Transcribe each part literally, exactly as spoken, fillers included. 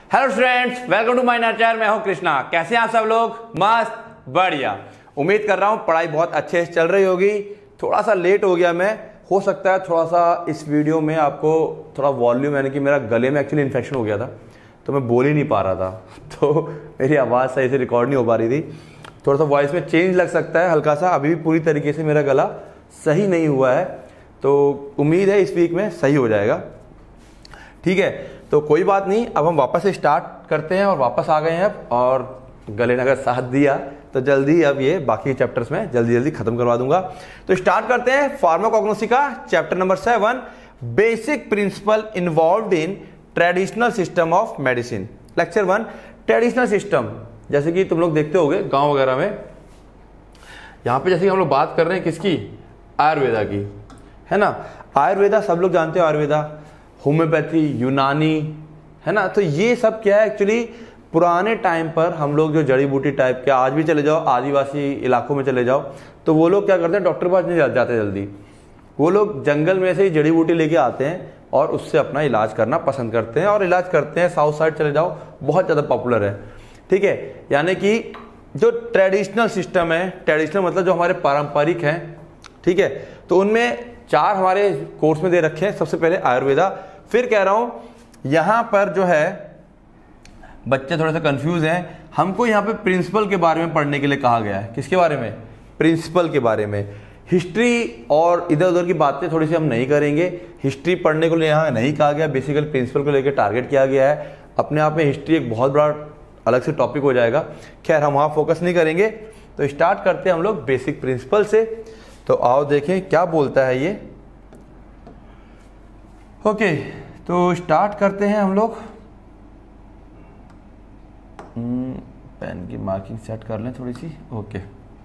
Hello students, welcome to my channel. मैं हूं कृष्णा। कैसे हैं आप सब लोग? मस्त, बढ़िया। उम्मीद कर रहा हूं पढ़ाई बहुत अच्छे से चल रही होगी। थोड़ा सा लेट हो गया मैं, हो सकता है थोड़ा सा इस वीडियो में आपको थोड़ा वॉल्यूम, यानी कि मेरा गले में एक्चुअली इन्फेक्शन हो गया था तो मैं बोल ही नहीं पा रहा था, तो मेरी आवाज़ सही से रिकॉर्ड नहीं हो पा रही थी। थोड़ा सा वॉइस में चेंज लग सकता है हल्का सा, अभी भी पूरी तरीके से मेरा गला सही नहीं हुआ है, तो उम्मीद है इस वीक में सही हो जाएगा। ठीक है, तो कोई बात नहीं। अब हम वापस से स्टार्ट करते हैं और वापस आ गए हैं अब, और गले ने अगर साथ दिया तो जल्दी अब ये बाकी चैप्टर्स में जल्दी जल्दी खत्म करवा दूंगा। तो स्टार्ट करते हैं फार्माकोग्नोसी का chapter number seven, basic principle involved in traditional system of medicine. Lecture one, traditional system. जैसे कि तुम लोग देखते होगे गांव वगैरह में, यहाँ पे जैसे कि हम लोग बात कर रहे हैं किसकी, आयुर्वेदा की, है ना। आयुर्वेदा सब लोग जानते हो, आयुर्वेदा, होम्योपैथी, यूनानी, है ना। तो ये सब क्या है एक्चुअली, पुराने टाइम पर हम लोग जो जड़ी बूटी टाइप के, आज भी चले जाओ आदिवासी इलाकों में चले जाओ तो वो लोग क्या करते हैं, डॉक्टर के पास नहीं जाते जल्दी, वो लोग जंगल में से ही जड़ी बूटी लेके आते हैं और उससे अपना इलाज करना पसंद करते हैं और इलाज करते हैं। साउथ साइड चले जाओ, बहुत ज़्यादा पॉपुलर है। ठीक है, यानी कि जो ट्रेडिशनल सिस्टम है, ट्रेडिशनल मतलब जो हमारे पारंपरिक हैं, ठीक है, तो उनमें चार हमारे कोर्स में दे रखे हैं। सबसे पहले आयुर्वेदा, फिर कह रहा हूं यहां पर जो है बच्चे थोड़े से कंफ्यूज हैं, हमको यहां पे प्रिंसिपल के बारे में पढ़ने के लिए कहा गया है। किसके बारे में? प्रिंसिपल के बारे में। हिस्ट्री और इधर उधर की बातें थोड़ी सी हम नहीं करेंगे, हिस्ट्री पढ़ने को लिए यहाँ नहीं कहा गया, बेसिकली प्रिंसिपल को लेकर टारगेट किया गया है। अपने आप में हिस्ट्री एक बहुत बड़ा अलग से टॉपिक हो जाएगा, खैर हम वहाँ फोकस नहीं करेंगे। तो स्टार्ट करते हैं हम लोग बेसिक प्रिंसिपल से। तो आओ देखें क्या बोलता है ये। ओके, तो स्टार्ट करते हैं हम लोग। पेन की मार्किंग सेट कर लें थोड़ी सी। ओके,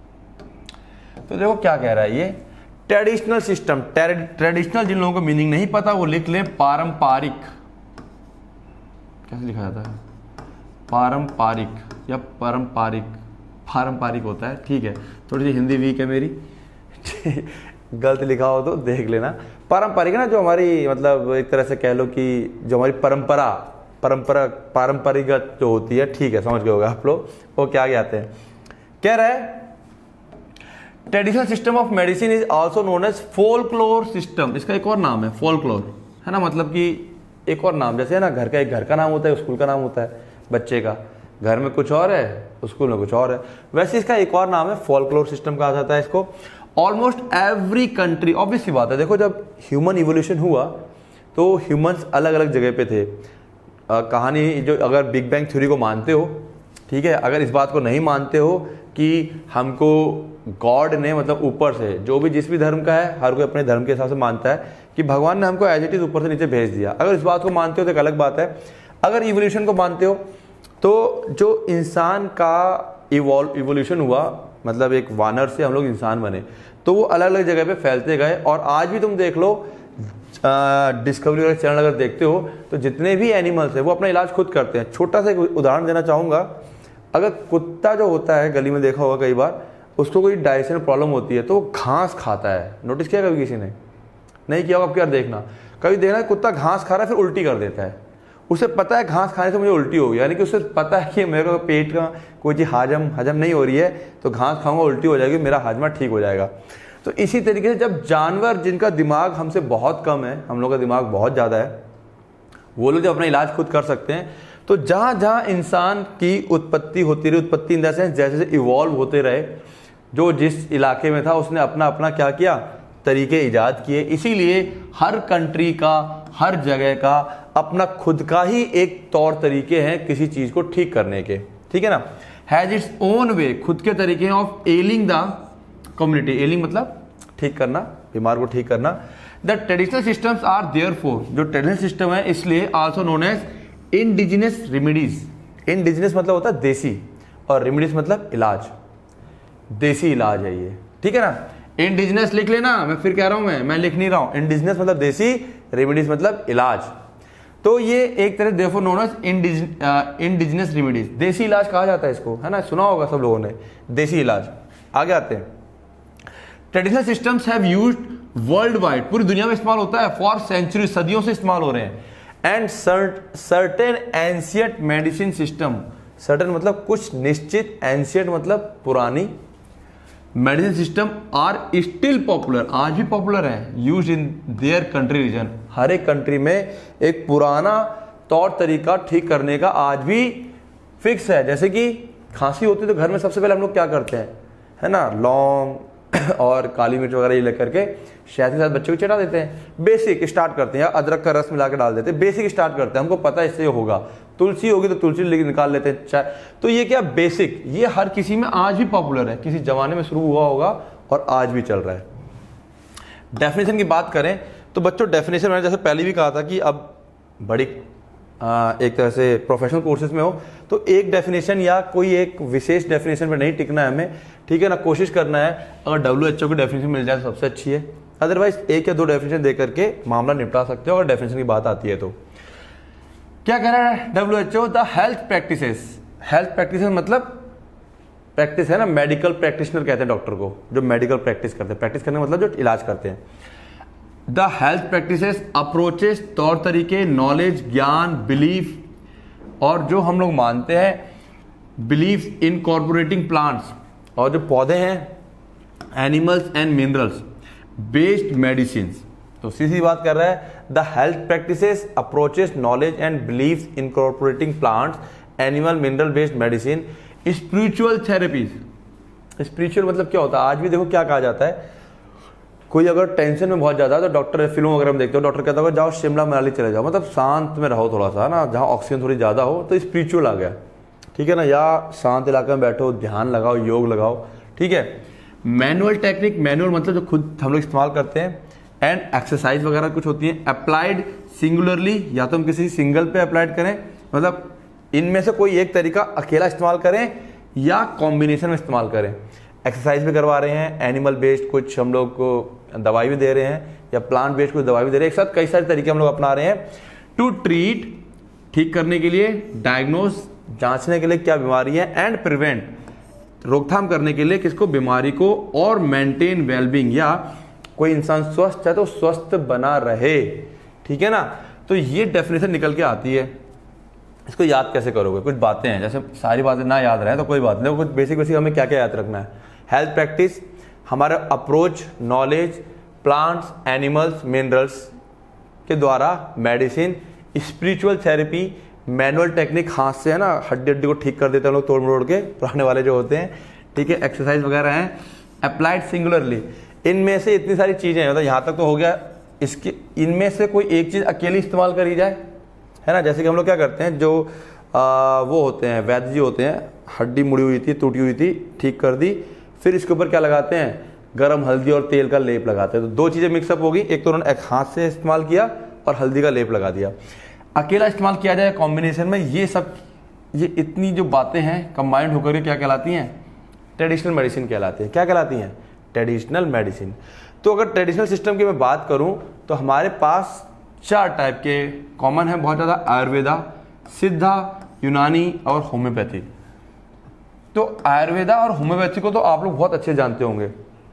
तो देखो क्या कह रहा है ये, ट्रेडिशनल सिस्टम। ट्रेडिशनल जिन लोगों को मीनिंग नहीं पता वो लिख लें पारंपरिक। कैसे लिखा जाता है? पारंपरिक या पारंपरिक, पारंपरिक होता है। ठीक है, थोड़ी सी हिंदी वीक है मेरी गलत लिखा हो तो देख लेना। पारंपरिक ना, जो हमारी मतलब एक तरह से कह लो कि जो हमारी परंपरा परंपरा पारंपरिक जो होती है, ठीक है, समझ गए होगा आप लोग। वो क्या आते हैं, कह रहा है traditional system of medicine is also known as folklore system. इसका एक और नाम है फोल्कलोर, है ना, मतलब कि एक और नाम, जैसे है ना घर का एक घर का नाम होता है, स्कूल का नाम होता है, बच्चे का घर में कुछ और है, स्कूल में कुछ और है, वैसे इसका एक और नाम है फोल्कलोर सिस्टम कहा जाता है इसको। ऑलमोस्ट एवरी कंट्री, ऑब्वियसली बात है, देखो जब ह्यूमन इवोल्यूशन हुआ तो ह्यूमंस अलग अलग जगह पे थे। आ, कहानी जो, अगर बिग बैंग थ्योरी को मानते हो, ठीक है, अगर इस बात को नहीं मानते हो कि हमको गॉड ने, मतलब ऊपर से, जो भी जिस भी धर्म का है, हर कोई अपने धर्म के हिसाब से मानता है कि भगवान ने हमको एज इट इज ऊपर से नीचे भेज दिया, अगर इस बात को मानते हो तो एक अलग बात है। अगर इवोल्यूशन को मानते हो तो जो इंसान का इवॉल्व इवोल्यूशन हुआ, मतलब एक वानर से हम लोग इंसान बने, तो वो अलग अलग जगह पे फैलते गए। और आज भी तुम देख लो, डिस्कवरी वाले चैनल अगर देखते हो तो जितने भी एनिमल्स है वो अपना इलाज खुद करते हैं। छोटा सा एक उदाहरण देना चाहूँगा, अगर कुत्ता जो होता है, गली में देखा होगा कई बार, उसको कोई डाइजेशन प्रॉब्लम होती है तो वो घास खाता है। नोटिस किया कभी किसी ने? नहीं किया होगा, अब क्या देखना, कभी देखना कुत्ता घास खा रहा है फिर उल्टी कर देता है। उसे पता है घास खाने से मुझे उल्टी होगी, यानी कि उसे पता है कि मेरे को पेट का कोई चीज़ हजम हजम नहीं हो रही है तो घास खाऊंगा उल्टी हो जाएगी, मेरा हाजमा ठीक हो जाएगा। तो इसी तरीके से जब जानवर, जिनका दिमाग हमसे बहुत कम है, हम लोग का दिमाग बहुत ज़्यादा है, वो लोग जब अपना इलाज खुद कर सकते हैं, तो जहाँ जहाँ इंसान की उत्पत्ति होती रही, उत्पत्ति इन द सेंस जैसे जैसे इवॉल्व होते रहे, जो जिस इलाके में था उसने अपना अपना क्या किया, तरीके ईजाद किए। इसीलिए हर कंट्री का, हर जगह का अपना खुद का ही एक तौर तरीके हैं किसी चीज़ को ठीक करने के, ठीक है ना। हैज इट्स ओन वे, खुद के तरीके हैं, of ailing the community. Ailing मतलब ठीक करना, बीमार को ठीक करना। The traditional systems are therefore, जो ट्रेडिशनल सिस्टम है इसलिए also known as indigenous remedies. Indigenous मतलब होता है देसी, और रेमेडीज मतलब इलाज, देसी इलाज है ये, ठीक है ना। इंडिजिनस लिख लेना, मैं फिर कह रहा हूं, मैं मैं लिख नहीं रहा हूं। इंडिजिनस मतलब देसी, रेमेडीज मतलब इलाज। तो ये एक तरह therefore known as indigenous remedies, देसी इलाज कहा जाता है इसको, है ना, सुना होगा सब लोगों ने, देसी इलाज। आगे आते हैं, traditional systems have used world wide, पूरी दुनिया में इस्तेमाल होता है, फॉर सेंचुरी, सदियों से इस्तेमाल हो रहे हैं, and certain ancient medicine system, certain मतलब कुछ निश्चित, एंशियंट मतलब पुरानी, medicine system are still popular, आज भी पॉपुलर है, use in their country region, हर एक कंट्री में एक पुराना तौर तरीका ठीक करने का आज भी फिक्स है। जैसे कि खांसी होती है तो घर में सबसे पहले हम लोग क्या करते हैं, है ना, लौंग और काली मिर्च वगैरह ये लेकर के शहद के साथ बच्चों को चटा देते हैं, बेसिक स्टार्ट करते हैं, या अदरक का रस मिला के डाल देते हैं, बेसिक स्टार्ट करते हैं, हमको पता है इससे होगा, तुलसी होगी तो तुलसी लेके निकाल लेते हैं चाय, तो ये क्या बेसिक, ये हर किसी में आज भी पॉपुलर है, किसी जमाने में शुरू हुआ होगा और आज भी चल रहा है। डेफिनेशन की बात करें तो बच्चों डेफिनेशन मैंने जैसे पहले भी कहा था कि अब बड़ी आ, एक तरह से प्रोफेशनल कोर्सेज में हो तो एक डेफिनेशन या कोई एक विशेष डेफिनेशन पे नहीं टिकना है हमें, ठीक है ना, कोशिश करना है अगर डब्ल्यू एच ओ की डेफिनेशन मिल जाए तो सबसे अच्छी है, अदरवाइज एक या दो डेफिनेशन दे करके मामला निपटा सकते हो अगर डेफिनेशन की बात आती है तो। क्या कह रहा है W H O, the health practices, health practices मतलब प्रैक्टिस है ना, मेडिकल प्रैक्टिशनर कहते हैं डॉक्टर को, जो मेडिकल प्रैक्टिस करते हैं, प्रैक्टिस करने का मतलब जो इलाज करते हैं। द हेल्थ प्रैक्टिसेस अप्रोचेस, तौर तरीके, नॉलेज, ज्ञान, बिलीफ, और जो हम लोग मानते हैं बिलीफ इन कॉर्पोरेटिंग प्लांट्स, और जो पौधे हैं animals and minerals based medicine, तो सीधी बात कर रहा है the health practices approaches knowledge and belief incorporating plants animal mineral based medicine, spiritual therapies. Spiritual मतलब क्या होता है, आज भी देखो क्या कहा जाता है, कोई अगर टेंशन में बहुत ज्यादा है तो डॉक्टर, फिल्म वगैरह में देखते हो डॉक्टर कहता होगा जाओ शिमला मनाली चले जाओ, मतलब शांत में रहो थोड़ा सा ना, जहाँ ऑक्सीजन थोड़ी ज्यादा हो, तो स्पिरिचुअल आ गया, ठीक है ना, या शांत इलाके में बैठो, ध्यान लगाओ, योग लगाओ, ठीक है। मैनुअल टेक्निक, मैनुअल मतलब जो खुद हम लोग इस्तेमाल करते हैं, एंड एक्सरसाइज वगैरह कुछ होती है, अप्लाइड सिंगुलरली, या तो हम किसी सिंगल पे अप्लाइड करें, मतलब इनमें से कोई एक तरीका अकेला इस्तेमाल करें या कॉम्बिनेशन में इस्तेमाल करें। एक्सरसाइज भी करवा रहे हैं, एनिमल बेस्ड कुछ हम लोग को दवाई भी दे रहे हैं, या प्लांट बेस्ड कुछ दवाई भी दे रहे हैं, एक साथ कई सारे तरीके हम लोग अपना रहे हैं। टू ट्रीट, ठीक करने के लिए, डायग्नोज, जांचने के लिए क्या बीमारी है, एंड प्रिवेंट, रोकथाम करने के लिए किसको, बीमारी को, और मेंटेन वेलबींग, या कोई इंसान स्वस्थ है तो स्वस्थ बना रहे, ठीक है ना। तो ये डेफिनेशन निकल के आती है, इसको याद कैसे करोगे, कुछ बातें हैं, जैसे सारी बातें ना याद रहे तो कोई बात नहीं, कुछ बेसिक बेसिक हमें क्या क्या याद रखना है। हेल्थ प्रैक्टिस, हमारा approach, knowledge, plants, animals, minerals के द्वारा medicine, spiritual therapy, manual technique, हाथ से है ना हड्डी हड्डी को ठीक कर देते हैं लोग तोड़ मरोड़ के, पुराने वाले जो होते हैं, ठीक है, एक्सरसाइज वगैरह हैं, अप्लाइड सिंगुलरली, इनमें से इतनी सारी चीजें, मतलब यहाँ तक तो हो गया, इसके इनमें से कोई एक चीज अकेली इस्तेमाल करी जाए, है ना, जैसे कि हम लोग क्या करते हैं, जो आ, वो होते हैं वैद्य जी होते हैं, हड्डी मुड़ी हुई थी, टूटी हुई थी, ठीक कर दी, फिर इसके ऊपर क्या लगाते हैं, गरम हल्दी और तेल का लेप लगाते हैं, तो दो चीजें मिक्सअप होगी, एक तो उन्होंने एक हाथ से इस्तेमाल किया और हल्दी का लेप लगा दिया। अकेला इस्तेमाल किया जाए कॉम्बिनेशन में, ये सब, ये इतनी जो बातें हैं कंबाइंड होकर क्या कहलाती हैं, ट्रेडिशनल मेडिसिन कहलाती है। क्या कहलाती हैं, ट्रेडिशनल मेडिसिन। तो अगर ट्रेडिशनल सिस्टम की मैं बात करूं तो हमारे पास चार टाइप के कॉमन है बहुत ज़्यादा, आयुर्वेदा, सिद्धा, यूनानी और होम्योपैथी। तो आयुर्वेदा और होम्योपैथी को तो आप लोग बहुत अच्छे जानते होंगे,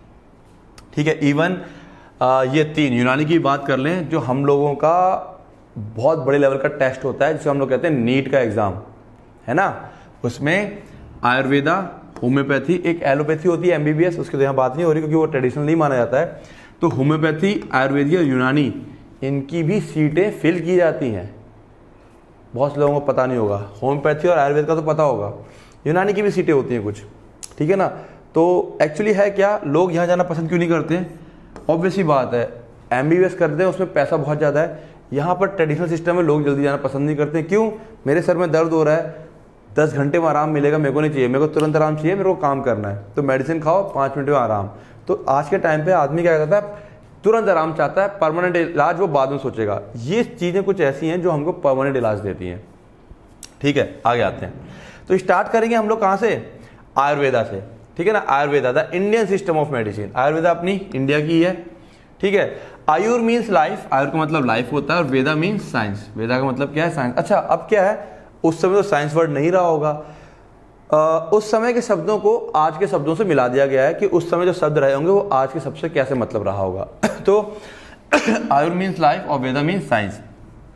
ठीक है। इवन ये तीन, यूनानी की बात कर लें, जो हम लोगों का बहुत बड़े लेवल का टेस्ट होता है, जिसे हम लोग कहते हैं नीट का एग्जाम, है ना, उसमें आयुर्वेदा, होम्योपैथी, एक एलोपैथी होती है एमबीबीएस, उसकी तो यहाँ बात नहीं हो रही क्योंकि वो ट्रेडिशनल नहीं माना जाता है। तो होम्योपैथी, आयुर्वेदिक और यूनानी, इनकी भी सीटें फिल की जाती हैं, बहुत से लोगों को पता नहीं होगा, होम्योपैथी और आयुर्वेद का तो पता होगा, यूनानी की भी सीटें होती हैं कुछ, ठीक है ना। तो एक्चुअली है क्या, लोग यहाँ जाना पसंद क्यों नहीं करते, ऑब्वियस ही बात है, एमबीबीएस करते हैं उसमें पैसा बहुत ज़्यादा है, यहाँ पर ट्रेडिशनल सिस्टम में लोग जल्दी जाना पसंद नहीं करते। क्यों, मेरे सर में दर्द हो रहा है, दस घंटे में आराम मिलेगा, मेरे को नहीं चाहिए, मेरे को तुरंत आराम चाहिए, मेरे को काम करना है, तो मेडिसिन खाओ, पाँच मिनट में आराम। तो आज के टाइम पे आदमी क्या करता है, तुरंत आराम चाहता है, परमानेंट इलाज वो बाद में सोचेगा। ये चीज़ें कुछ ऐसी हैं जो हमको परमानेंट इलाज देती हैं, ठीक है। आगे आते हैं, तो स्टार्ट करेंगे हम लोग कहाँ से, आयुर्वेदा से, ठीक है ना। Ayurveda the Indian system of medicine, Ayurveda अपनी इंडिया की है, ठीक है। आयुर मीन्स लाइफ, आयुर का मतलब लाइफ होता है, और वेदा मीन्स साइंस, वेदा का मतलब क्या है, साइंस। अच्छा, अब क्या है, उस समय तो साइंस वर्ड नहीं रहा होगा, आ, उस समय के शब्दों को आज के शब्दों से मिला दिया गया है कि उस समय जो शब्द रहे होंगे वो आज के शब्द से कैसे मतलब रहा होगा। तो आयुर मीन्स लाइफ और Veda means science.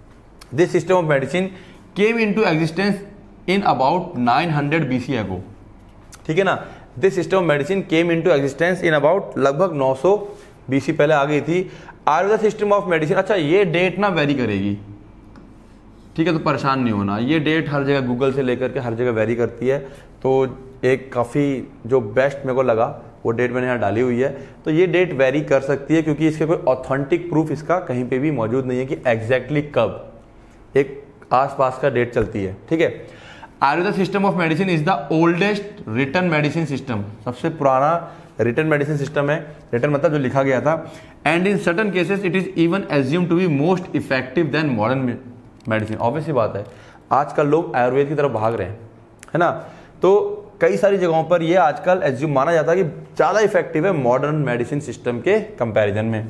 This system of medicine came into existence in about nine hundred BC ago, ठीक है ना। This system of medicine came into existence in about लगभग नौ सौ बीसी पहले आ गई थी। आयुर्वेदा सिस्टम ऑफ मेडिसिन, अच्छा ये डेट ना वेरी करेगी, ठीक है, तो परेशान नहीं होना, ये डेट हर जगह गूगल से लेकर के हर जगह वेरी करती है। तो एक काफ़ी जो बेस्ट मेरे को लगा वो डेट मैंने यहाँ डाली हुई है। तो ये डेट वेरी कर सकती है क्योंकि इसके कोई ऑथेंटिक प्रूफ इसका कहीं पे भी मौजूद नहीं है कि एग्जैक्टली कब, एक आसपास का डेट चलती है, ठीक है। Ayurveda system of medicine is the oldest written medicine system, सबसे पुराना रिटन मेडिसिन सिस्टम है। रिटन मतलब जो लिखा गया था। And in certain cases it is even assume to be most effective than modern medicine. Obviously बात है, आजकल लोग आयुर्वेद की तरफ भाग रहे हैं, है ना। तो कई सारी जगहों पर ये आजकल एज्यूम माना जाता है कि ज़्यादा इफेक्टिव है मॉडर्न मेडिसिन सिस्टम के कंपैरिजन में।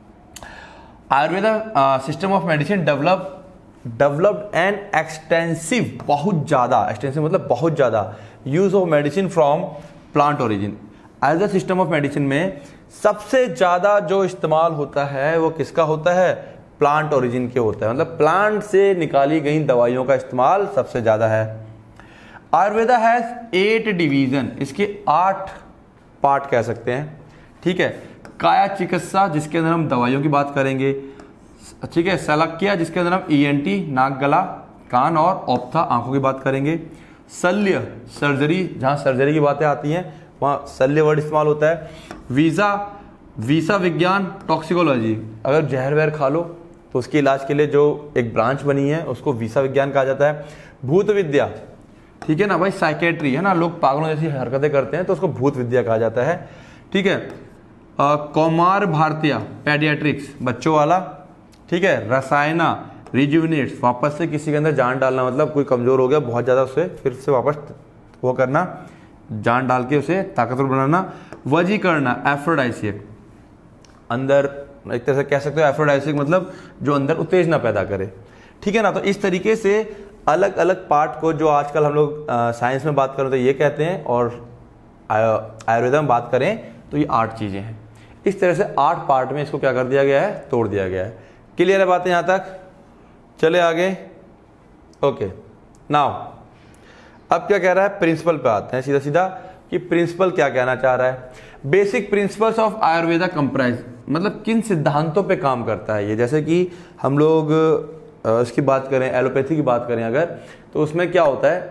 Ayurveda system of medicine develop developed and extensive, बहुत ज़्यादा, एक्सटेंसिव मतलब बहुत ज़्यादा use of medicine from plant origin. Ayurveda system of medicine में सबसे ज़्यादा जो इस्तेमाल होता है वो किसका होता है, प्लांट ओरिजिन के होता है, मतलब प्लांट से निकाली गई दवाइयों का इस्तेमाल सबसे ज़्यादा है। आयुर्वेदा हैज एट डिवीजन, इसके आठ पार्ट कह सकते हैं, ठीक है। काया चिकित्सा जिसके अंदर हम दवाइयों की बात करेंगे, ठीक है। शल्यक्रिया जिसके अंदर हम ईएनटी नाक गला कान और ऑप्था आंखों की बात करेंगे। शल्य सर्जरी, जहाँ सर्जरी की बातें आती हैं वहाँ शल्य वर्ड इस्तेमाल होता है। वीजा वीसा विज्ञान टॉक्सिकोलॉजी, अगर जहर वहर खा लो तो उसके इलाज के लिए जो एक ब्रांच बनी है उसको वीसा विज्ञान कहा जाता है। भूत विद्या, ठीक है ना भाई, साइकेट्री है ना, लोग पागलों जैसी हरकतें करते हैं तो उसको भूत विद्या कहा जाता है, ठीक है। कौमार भारतीय पेडियाट्रिक्स, बच्चों वाला, ठीक है। रसायना रिजुविनेट्स, वापस से किसी के अंदर जान डालना, मतलब कोई कमजोर हो गया बहुत ज़्यादा उसे फिर से वापस वो करना, जान डाल के उसे ताकतवर बनाना। वजीकरणा एफ्रोडाइसिक, अंदर एक तरह से कह सकते हो एफ्रोडाइसिक मतलब जो अंदर उत्तेजना पैदा करे, ठीक है ना। तो इस तरीके से अलग अलग पार्ट को जो आजकल हम लोग साइंस में बात करें तो ये कहते हैं और आयुर्वेदा में बात करें तो ये आठ चीज़ें हैं। इस तरह से आठ पार्ट में इसको क्या कर दिया गया है, तोड़ दिया गया है। क्लियर है बातें यहाँ तक, चले आगे। ओके नाउ अब क्या कह रहा है, प्रिंसिपल पे आते हैं सीधा सीधा कि प्रिंसिपल क्या कहना चाह रहा है। Basic principles of Ayurveda comprise, मतलब किन सिद्धांतों पे काम करता है ये। जैसे कि हम लोग इसकी बात करें, एलोपैथी की बात करें अगर, तो उसमें क्या होता है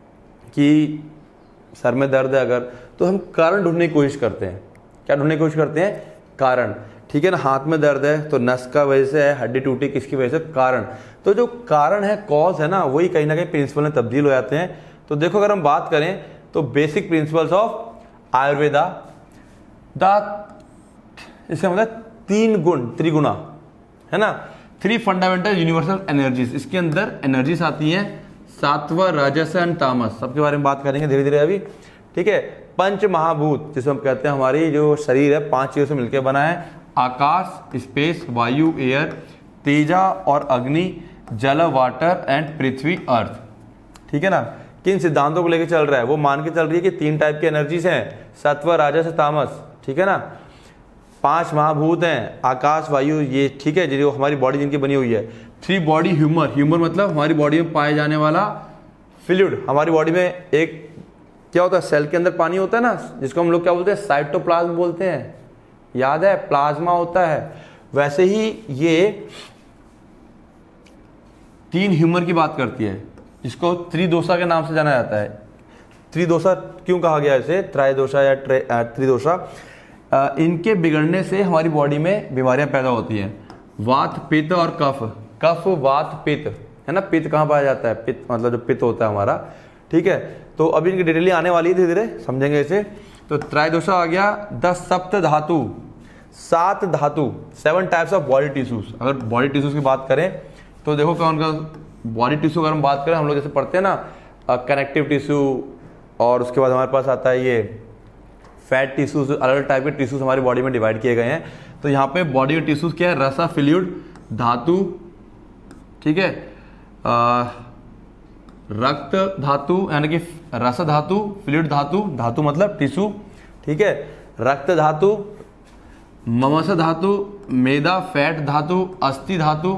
कि सर में दर्द है अगर, तो हम कारण ढूंढने की कोशिश करते हैं। क्या ढूंढने की कोशिश करते हैं, कारण, ठीक है ना। हाथ में दर्द है तो नस का वजह से है, हड्डी टूटी किसकी वजह से, कारण। तो जो कारण है, कॉज है ना, वही कहीं ना कहीं प्रिंसिपल में तब्दील हो जाते हैं। तो देखो अगर हम बात करें तो basic principles of Ayurveda, the इसका मतलब तीन गुण, त्रिगुणा, है ना। थ्री फंडामेंटल यूनिवर्सल एनर्जीज, इसके अंदर एनर्जीज आती हैं, सात्व राजस एंड तामस, सबके बारे में बात करेंगे धीरे धीरे अभी, ठीक है। पंच महाभूत जिसे हम कहते हैं, हमारी जो शरीर है पांच चीजों से मिलकर बना है, आकाश स्पेस, वायु एयर, तेजा और अग्नि, जल वाटर एंड पृथ्वी अर्थ, ठीक है ना। किन सिद्धांतों को लेकर चल रहा है, वो मान के चल रही है कि तीन टाइप की एनर्जीज हैं, सत्व राजस तामस, ठीक है ना। पांच महाभूत हैं, आकाश वायु ये, ठीक है, जो हमारी बॉडी जिनकी बनी हुई है। थ्री बॉडी ह्यूमर, ह्यूमर मतलब हमारी बॉडी में पाए जाने वाला फ्लूइड। हमारी बॉडी में एक क्या होता है, सेल के अंदर पानी होता है ना, जिसको हम लोग क्या बोलते हैं, साइटोप्लाज्म बोलते हैं, याद है, प्लाज्मा होता है। वैसे ही ये तीन ह्यूमर की बात करती है, जिसको त्रिदोषा के नाम से जाना जाता है। त्रिदोषा क्यों कहा गया इसे, त्रायदोषा या त्रिदोषा। इनके बिगड़ने से हमारी बॉडी में बीमारियां पैदा होती हैं, वात पित्त और कफ। कफ वात पित्त, है ना। पित्त कहाँ पाया जाता है, पित्त मतलब जो पित्त होता है हमारा, ठीक है। तो अभी इनकी डिटेल आने वाली है, धीरे धीरे समझेंगे इसे। तो त्रायदोषा आ गया, दस सप्त धातु, सात धातु, seven types of body tissues. अगर बॉडी टिश्यूज की बात करें तो देखो कौन कौन बॉडी टिश्यू अगर हम बात करें, हम लोग जैसे पढ़ते हैं ना कनेक्टिव टिश्यू, और उसके बाद हमारे पास आता है ये फैट टिश्यूज, अलग अलग टाइप के टिश्यूज हमारी बॉडी में डिवाइड किए गए हैं। तो यहाँ पे बॉडी के टिश्यूज क्या है, रसा फ्लूइड धातु, ठीक है, आ, रक्त धातु यानी कि रस धातु, फ्लूइड धातु, धातु मतलब टिश्यू, ठीक है, रक्त धातु, ममस धातु, मेदा फैट धातु, अस्थि धातु,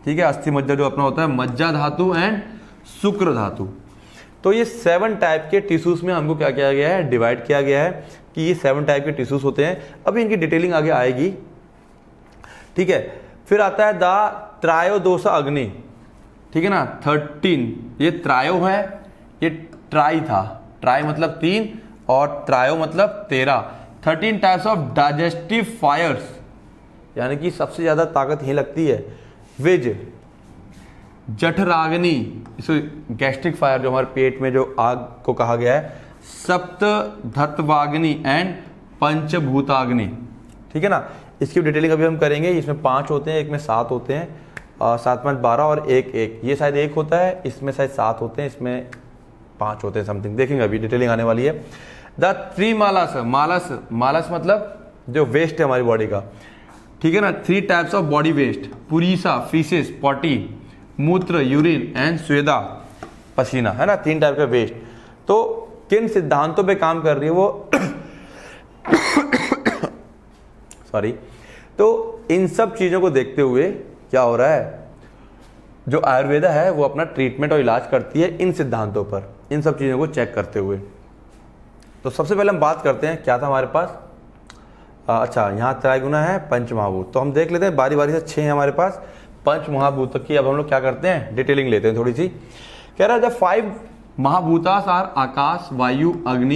ठीक है, अस्थि मज्जा जो अपना होता है, मज्जा धातु एंड शुक्र धातु। तो ये सेवन टाइप के टिश्यूज में हमको क्या किया गया है, डिवाइड किया गया है कि ये सेवन टाइप के टिश्यूज होते हैं। अभी इनकी डिटेलिंग आगे आएगी, ठीक है। फिर आता है द त्रायोदोष अग्नि, ठीक है ना, थर्टीन। ये त्रायो है, ये ट्राई था, ट्राई मतलब तीन और त्रायो मतलब तेरह। Thirteen types of digestive fires, यानी कि सबसे ज्यादा ताकत यही लगती है। विज जठराग्नि, इसको गैस्ट्रिक फायर जो हमारे पेट में जो आग को कहा गया है। सप्त धत्वाग्नि एंड पंचभूताग्नि, ठीक है ना। इसकी डिटेलिंग अभी हम करेंगे। इसमें पांच होते हैं, एक में सात होते हैं, आ, सात पांच बारह और एक एक, ये शायद एक होता है, इसमें शायद सात होते हैं, इसमें पांच होते हैं समथिंग, देखेंगे अभी डिटेलिंग आने वाली है। द थ्री मालस, मालस मालस मतलब जो वेस्ट है हमारी बॉडी का, ठीक है ना। Three types of body waste, पुरीसा फीसेस, पॉटी, मूत्र यूरिन एंड स्वेदा पसीना, है ना, तीन टाइप का वेस्ट। तो किन सिद्धांतों पे काम कर रही है वो सॉरी। तो इन सब चीजों को देखते हुए क्या हो रहा है, जो आयुर्वेदा है वो अपना ट्रीटमेंट और इलाज करती है इन सिद्धांतों पर, इन सब चीजों को चेक करते हुए। तो सबसे पहले हम बात करते हैं, क्या था हमारे पास, आ, अच्छा यहाँ त्रैगुना है, पंच महाभूत। तो हम देख लेते हैं बारी बारी से, छह है हमारे पास पंच महाभूत की। अब हम लोग क्या करते हैं, डिटेलिंग लेते हैं थोड़ी सी। कह रहा है the five mahabhutas are akash, vayu, agni,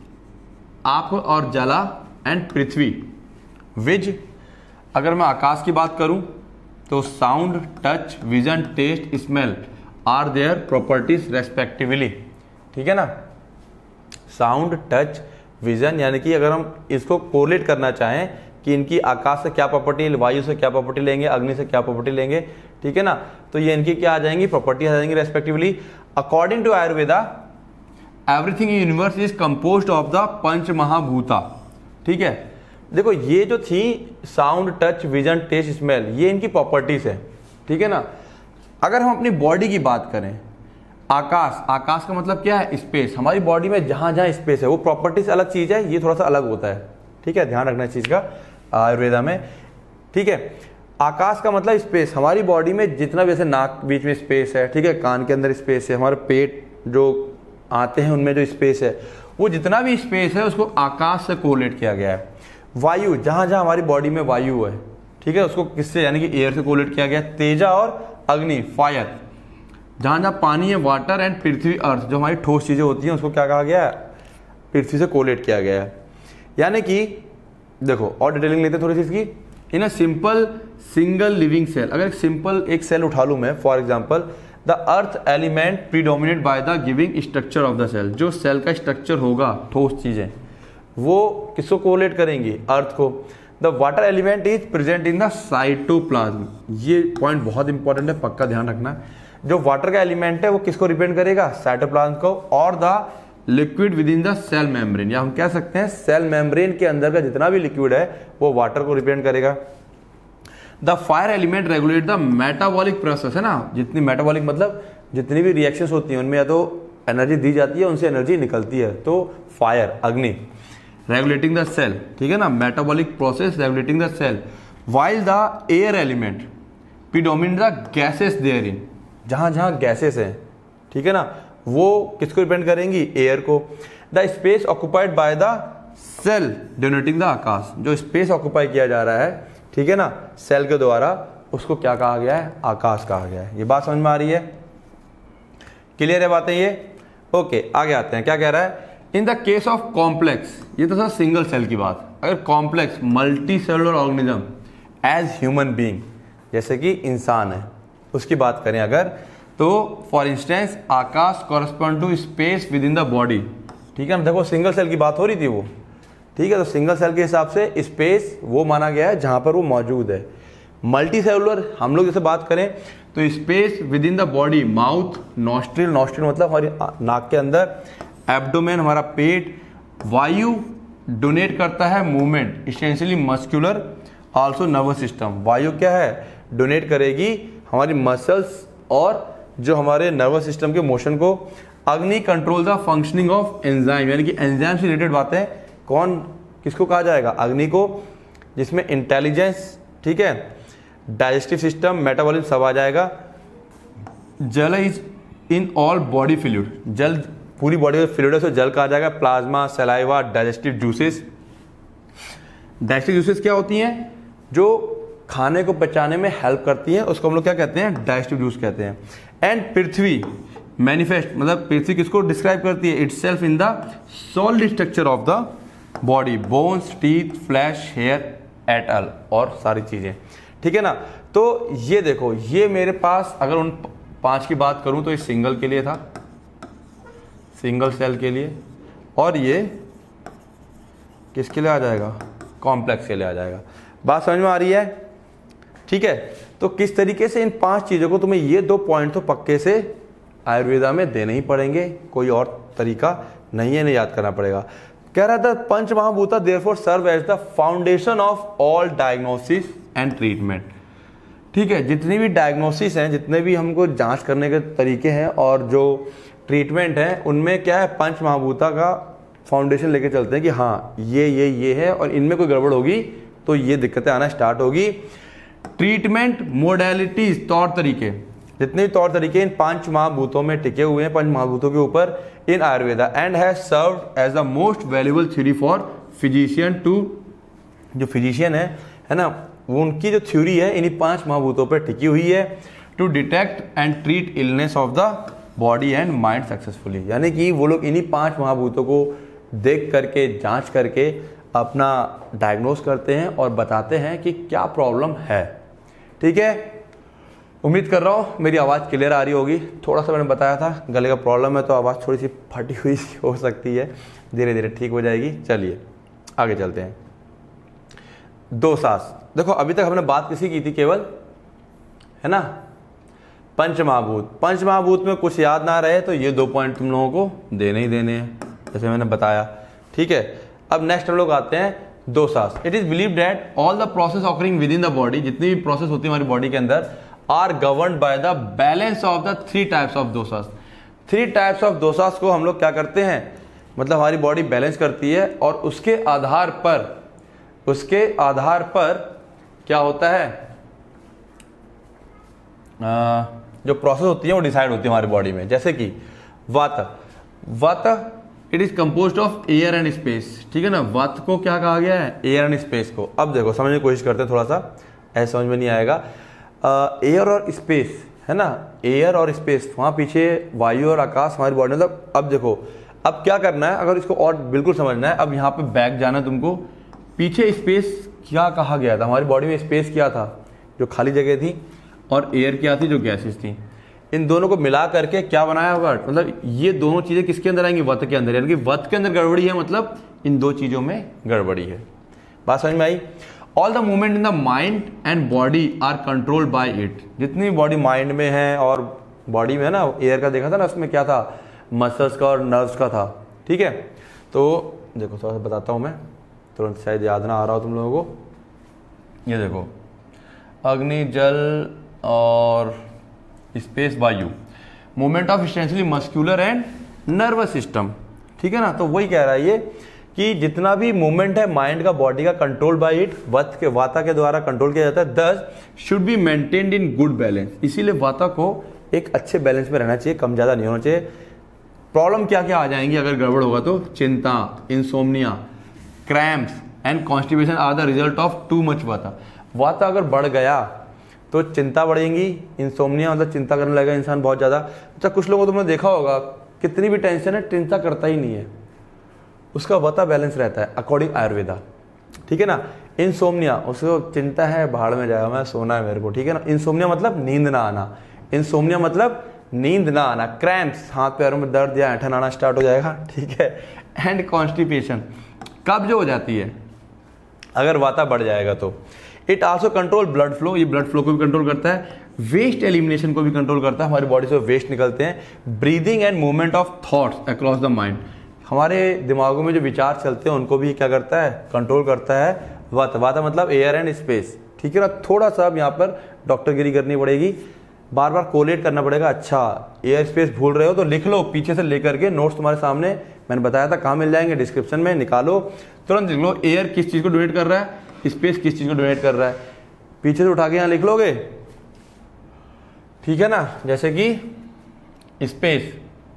आप और जला एंड पृथ्वी। विज, अगर मैं आकाश की बात करूं तो sound, touch, vision, taste, smell are their properties respectively, ठीक है ना। साउंड, टच, विजन, यानी कि अगर हम इसको कोरिलेट करना चाहें कि इनकी आकाश से क्या प्रॉपर्टी, वायु से क्या प्रॉपर्टी लेंगे, अग्नि से क्या प्रॉपर्टी लेंगे, ठीक है ना, तो ये इनकी क्या आ जाएंगी, प्रॉपर्टी आ जाएंगी respectively. According to Ayurveda everything in universe is composed of the panch mahabhuta, ठीक है। देखो ये जो थी sound, touch, vision, taste, smell, ये इनकी प्रॉपर्टीज है, ठीक है ना। अगर हम अपनी बॉडी की बात करें, आकाश, आकाश का मतलब क्या है, स्पेस। हमारी बॉडी में जहां जहां स्पेस है वो प्रॉपर्टी से अलग चीज है, ये थोड़ा सा अलग होता है, ठीक है, ध्यान रखना इस चीज का आयुर्वेदा में, ठीक है। आकाश का मतलब स्पेस, हमारी बॉडी में जितना भी, जैसे नाक बीच में स्पेस है, ठीक है, कान के अंदर स्पेस है, हमारे पेट जो आते हैं उनमें जो स्पेस है, वो जितना भी स्पेस है उसको आकाश से कोरिलेट किया गया है। वायु, जहां जहां हमारी बॉडी में वायु है, ठीक है, उसको किससे, यानी कि एयर से कोरिलेट किया गया। तेजा और अग्नि, फायर, जहां जहां पानी है, वाटर एंड पृथ्वी, अर्थ, जो हमारी ठोस चीजें होती हैं उसको क्या कहा गया है, पृथ्वी से कोरिलेट किया गया है। यानी कि देखो और डिटेलिंग लेते हैं थोड़ी सी इसकी। In a simple single living cell, अगर एक सिंपल एक सेल उठा लूं मैं, for example the earth element predominate by the giving structure of the cell, जो सेल का स्ट्रक्चर होगा, ठोस चीजें, वो किसको कोरिलेट करेंगी, अर्थ को। The water element is present in the cytoplasm, ये पॉइंट बहुत इंपॉर्टेंट है, पक्का ध्यान रखना। जो वाटर का एलिमेंट है वो किसको रिप्रेजेंट करेगा, साइटोप्लाज्म को। और the liquid within the cell membrane, या हम कह सकते हैं सेल मेम्ब्रेन के अंदर का जितना भी लिक्विड है वो वाटर को रिप्रेजेंट करेगा। The fire element regulate the metabolic process, है ना, जितनी मेटाबॉलिक मतलब जितनी भी रिएक्शंस होती हैं उनमें या तो एनर्जी दी जाती है, उनसे एनर्जी निकलती है, तो फायर, अग्नि, रेगुलेटिंग द सेल, ठीक है ना, metabolic process regulating the cell. While the air element predominate the gases therein, जहां जहां गैसेस हैं, ठीक है ना, वो किसको रिप्रेजेंट करेंगी, एयर को। The space occupied by the cell donating the akash, जो स्पेस ऑक्युपाई किया जा रहा है, ठीक है ना, सेल के द्वारा, उसको क्या कहा गया है, आकाश कहा गया है। ये बात समझ में आ रही है, क्लियर है बातें ये, ओके। आगे आते हैं, क्या कह रहा है, in the case of complex, ये तो सर सिंगल सेल की बात, अगर complex multicellular organism as human being, जैसे कि इंसान है, उसकी बात करें अगर, तो for instance akash correspond to space within the body, ठीक है ना। देखो सिंगल सेल की बात हो रही थी वो, ठीक है, तो सिंगल सेल के हिसाब से स्पेस वो माना गया है जहां पर वो मौजूद है। मल्टी सेलुलर हम लोग जैसे बात करें तो space within the body, mouth, nostril, nostril मतलब हमारी नाक के अंदर, एब्डोमेन हमारा पेट। वायु डोनेट करता है movement, essentially muscular, also nervous system, वायु क्या है, डोनेट करेगी हमारी मसल्स और जो हमारे नर्वस सिस्टम के मोशन को। Agni control the functioning of enzyme, यानी कि एंजाइम से रिलेटेड बातें, कौन किसको कहा जाएगा, अग्नि को, जिसमें इंटेलिजेंस, ठीक है, डाइजेस्टिव सिस्टम, मेटाबॉलिज्म सब आ जाएगा। Jal is in all body fluid, जल पूरी बॉडी में फ्लूइड है, तो जल का आ जाएगा। Plasma, saliva, digestive juices. Digestive juices क्या होती हैं? जो खाने को पचाने में हेल्प करती हैं, उसको हम लोग क्या कहते हैं? डाइजेस्टिव जूस कहते हैं। एंड पृथ्वी मैनिफेस्ट, मतलब पृथ्वी किसको डिस्क्राइब करती है? Itself in the solid structure of the body, bones, teeth, flesh, hair et al, और सारी चीजें, ठीक है ना। तो ये देखो, ये मेरे पास अगर उन पांच की बात करूं तो ये सिंगल के लिए था, सिंगल सेल के लिए, और ये किसके लिए आ जाएगा? कॉम्प्लेक्स के लिए आ जाएगा। बात समझ में आ रही है? ठीक है। तो किस तरीके से इन पांच चीजों को, तुम्हें ये दो पॉइंट तो पक्के से आयुर्वेदा में देने ही पड़ेंगे, कोई और तरीका नहीं है, नहीं याद करना पड़ेगा। कह रहा था pancha mahabhuta therefore serve as the foundation of all diagnosis and treatment. ठीक है, जितनी भी डायग्नोसिस हैं, जितने भी हमको जांच करने के तरीके हैं और जो ट्रीटमेंट है, उनमें क्या है? पंच महाभूता का फाउंडेशन लेके चलते हैं कि हाँ ये ये ये है, और इनमें कोई गड़बड़ होगी तो ये दिक्कतें आना स्टार्ट होगी। ट्रीटमेंट मोडेलिटीज, तौर तरीके, जितने भी तौर तरीके इन पांच महाभूतों में टिके हुए हैं, पंच महाभूतों के ऊपर, in Ayurveda, and has served as the most valuable theory for physician to, जो फिजिशियन है है ना, वो उनकी जो थ्योरी है इन्हीं पांच महाभूतों पर टिकी हुई है, to detect and treat illness of the body and mind successfully. यानी कि वो लोग इन्हीं पांच महाभूतों को देख करके, जांच करके अपना डायग्नोस करते हैं और बताते हैं कि क्या प्रॉब्लम है। ठीक है, उम्मीद कर रहा हूँ मेरी आवाज़ क्लियर आ रही होगी। थोड़ा सा मैंने बताया था गले का प्रॉब्लम है, तो आवाज़ थोड़ी सी फटी हुई हो सकती है, धीरे धीरे ठीक हो जाएगी। चलिए आगे चलते हैं। दो सांस, देखो अभी तक हमने बात किसी की थी? केवल, है ना, पंच महाभूत। पंच महाभूत में कुछ याद ना रहे तो ये दो पॉइंट तुम लोगों को देने ही देने हैं, जैसे मैंने बताया। ठीक है, अब नेक्स्ट हम लोग आते हैं दो सांस। It is believe that all the process occurring within the body, जितनी भी प्रोसेस होती है हमारी बॉडी के अंदर, are governed by the balance of the three types of doshas. Three types of doshas को हम लोग क्या करते हैं, मतलब हमारी बॉडी बैलेंस करती है, और उसके आधार पर उसके आधार पर क्या होता है, आ, जो प्रोसेस होती है वो डिसाइड होती है हमारी बॉडी में। जैसे कि vata, vata it is composed of air and space. ठीक है ना, वात को क्या कहा गया है? एयर एंड स्पेस को। अब देखो समझने की कोशिश करते हैं, थोड़ा सा ऐसा समझ में नहीं आएगा। एयर और स्पेस, है ना, एयर और स्पेस, वहाँ पीछे वायु और आकाश हमारी बॉडी, मतलब अब देखो अब क्या करना है, अगर इसको और बिल्कुल समझना है, अब यहाँ पे बैक जाना है तुमको। पीछे स्पेस क्या कहा गया था? हमारी बॉडी में स्पेस क्या था? जो खाली जगह थी, और एयर क्या थी? जो गैसेस थी। इन दोनों को मिला करके क्या बनाया होगा? मतलब ये दोनों चीजें किसके अंदर आएंगी? वत के अंदर। यानी कि वत के अंदर गड़बड़ी है, मतलब इन दो चीजों में गड़बड़ी है। बात समझ में आई? All the movement in the mind and body are controlled by it. जितनी बॉडी माइंड में है और बॉडी में है ना, एयर का देखा था ना, उसमें क्या था? मसल्स का और नर्व्स का था। ठीक है, तो देखो थोड़ा सा बताता हूँ मैं, तुरंत शायद याद ना आ रहा हो तुम लोगों को। ये देखो, अग्नि, जल और space, vayu, movement of extensively muscular and nervous system. ठीक है ना, तो वही कह रहा है ये कि जितना भी मूवमेंट है माइंड का, बॉडी का, कंट्रोल बाय इट, वत के वाता के द्वारा कंट्रोल किया जाता है। This should be maintained in good balance. इसीलिए वाता को एक अच्छे बैलेंस में रहना चाहिए, कम ज्यादा नहीं होना चाहिए। प्रॉब्लम क्या क्या आ जाएंगी अगर गड़बड़ होगा तो? चिंता, insomnia, cramps and constipation are the result of too much vata. वाता अगर बढ़ गया तो चिंता बढ़ेगी, इंसोम्निया मतलब चिंता करने लगेगा इंसान बहुत ज़्यादा। अच्छा, कुछ लोगों को तुमने देखा होगा, कितनी भी टेंशन है चिंता करता ही नहीं है, उसका वाता बैलेंस रहता है अकॉर्डिंग आयुर्वेदा। ठीक है ना, इंसोम्निया, उसको चिंता है, भाड़ में जाएगा, मैं सोना है मेरे को। ठीक है ना, इंसोम्निया मतलब नींद ना आना, इंसोम्निया मतलब नींद ना आना। क्रैम्प्स, हाथ पैरों में दर्द या ऐंठन आना स्टार्ट हो जाएगा। ठीक है, एंड कॉन्स्टिपेशन, कब्ज हो जाती है अगर वाता बढ़ जाएगा तो। It also control blood flow, ये ब्लड फ्लो को भी कंट्रोल करता है। वेस्ट एलिमिनेशन को भी कंट्रोल करता है, हमारी बॉडी से वेस्ट निकलते हैं। Breathing and movement of thoughts across the mind, हमारे दिमागों में जो विचार चलते हैं उनको भी क्या करता है? कंट्रोल करता है वाता। वाता मतलब एयर एंड स्पेस। ठीक है ना, थोड़ा सा अब यहाँ पर डॉक्टरगिरी करनी पड़ेगी, बार बार कोलेट करना पड़ेगा। अच्छा, एयर स्पेस भूल रहे हो तो लिख लो, पीछे से लेकर के नोट्स तुम्हारे सामने मैंने बताया था कहाँ मिल जाएंगे, डिस्क्रिप्शन में, निकालो, तुरंत लिख लो। एयर किस चीज़ को डोनेट कर रहा है, स्पेस किस चीज़ को डोनेट कर रहा है। पीछे से उठा के यहाँ लिख लोगे, ठीक है ना। जैसे कि space,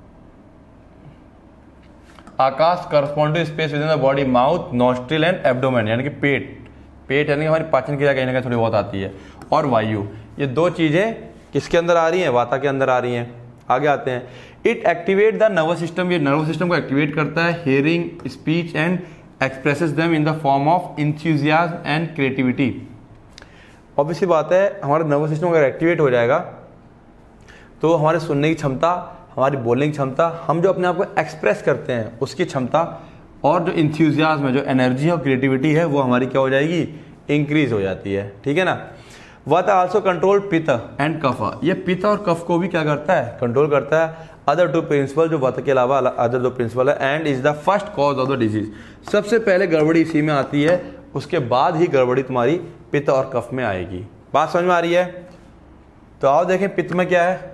akash correspond to space within the body, mouth, nostril and abdomen, यानी कि पेट, पेट यानी कि हमारी पाचन क्रिया कहीं ना कहीं थोड़ी बहुत आती है, और वायु। ये दो चीजें किसके अंदर आ रही हैं, वाता के अंदर आ रही हैं। आगे आते हैं, it activate the nervous system, ये नर्वस सिस्टम को एक्टिवेट करता है, hearing, speech and expresses them in the form of enthusiasm and creativity. Obviously बात है, हमारा नर्वस सिस्टम अगर एक्टिवेट हो जाएगा तो हमारे सुनने की क्षमता, हमारी बोलने की क्षमता, हम जो अपने आप को एक्सप्रेस करते हैं उसकी क्षमता, और जो इंथुजियाज्म है, जो एनर्जी और क्रिएटिविटी है, वो हमारी क्या हो जाएगी, इंक्रीज हो जाती है, ठीक है ना। Vata also control pitta and kapha, ये पित्त और कफ को भी क्या करता है, कंट्रोल करता है। अदर टू प्रिंसिपल, जो वात के अलावा अदर दो प्रिंसिपल है, and is the first cause of the disease, सबसे पहले गड़बड़ी इसी में आती है, उसके बाद ही गड़बड़ी तुम्हारी पित्त और कफ में आएगी। बात समझ में आ रही है? तो आओ देखें पित्त में क्या है।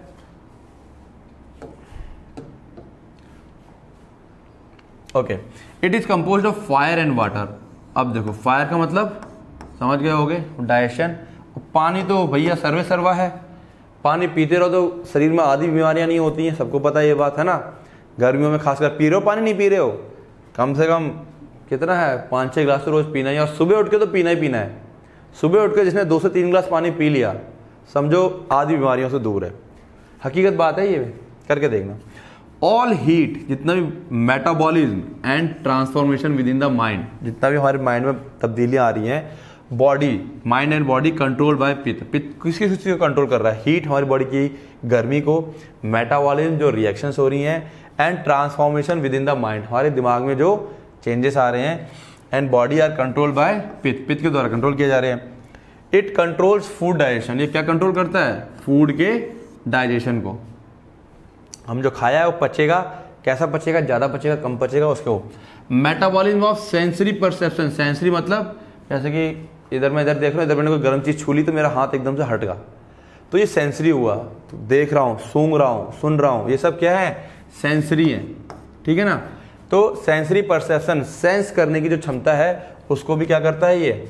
Okay, it is composed of fire and water. अब देखो, फायर का मतलब समझ गए होगे, डाइजेशन। पानी तो भैया सर्वे सर्वा है, पानी पीते रहो तो शरीर में आधी बीमारियां नहीं होती हैं, सबको पता है ये बात, है ना। गर्मियों में खासकर पी रहे हो पानी, नहीं पी रहे हो, कम से कम कितना है, पाँच छः गिलास तो रोज पीना है, और सुबह उठ के तो पीना ही पीना है। सुबह उठ के जिसने दो से तीन गिलास पानी पी लिया, समझो आधी बीमारियों से दूर है। हकीकत बात है ये, करके देखना। ऑल हीट, जितना भी metabolism and transformation within the mind, जितना भी हमारे माइंड में तब्दीलियां आ रही हैं, body, mind and body control by pitta. पित्त किसकी चीज़ को कंट्रोल कर रहा है, हीट हमारी बॉडी की गर्मी को, मेटाबॉलिज्म जो रिएक्शंस हो रही हैं, and transformation within the mind, हमारे दिमाग में जो चेंजेस आ रहे हैं, and body are control by pitta, पित्त के द्वारा कंट्रोल किए जा रहे हैं। इट कंट्रोल्स फूड डाइजेशन, ये क्या कंट्रोल करता है, फूड के डाइजेशन को। हम जो खाया है वो पचेगा, कैसा पचेगा, ज़्यादा पचेगा, कम पचेगा, उसको। Metabolism of sensory perception, sensory मतलब जैसे कि इधर मैं इधर देख रहा हूँ, इधर मैंने कोई गर्म चीज़ छू ली तो मेरा हाथ एकदम से हट गया, तो ये सेंसरी हुआ। तो देख रहा हूँ, सूंघ रहा हूँ, सुन रहा हूँ, ये सब क्या है, सेंसरी है, ठीक है ना। तो सेंसरी परसेप्शन, सेंस करने की जो क्षमता है, उसको भी क्या करता है ये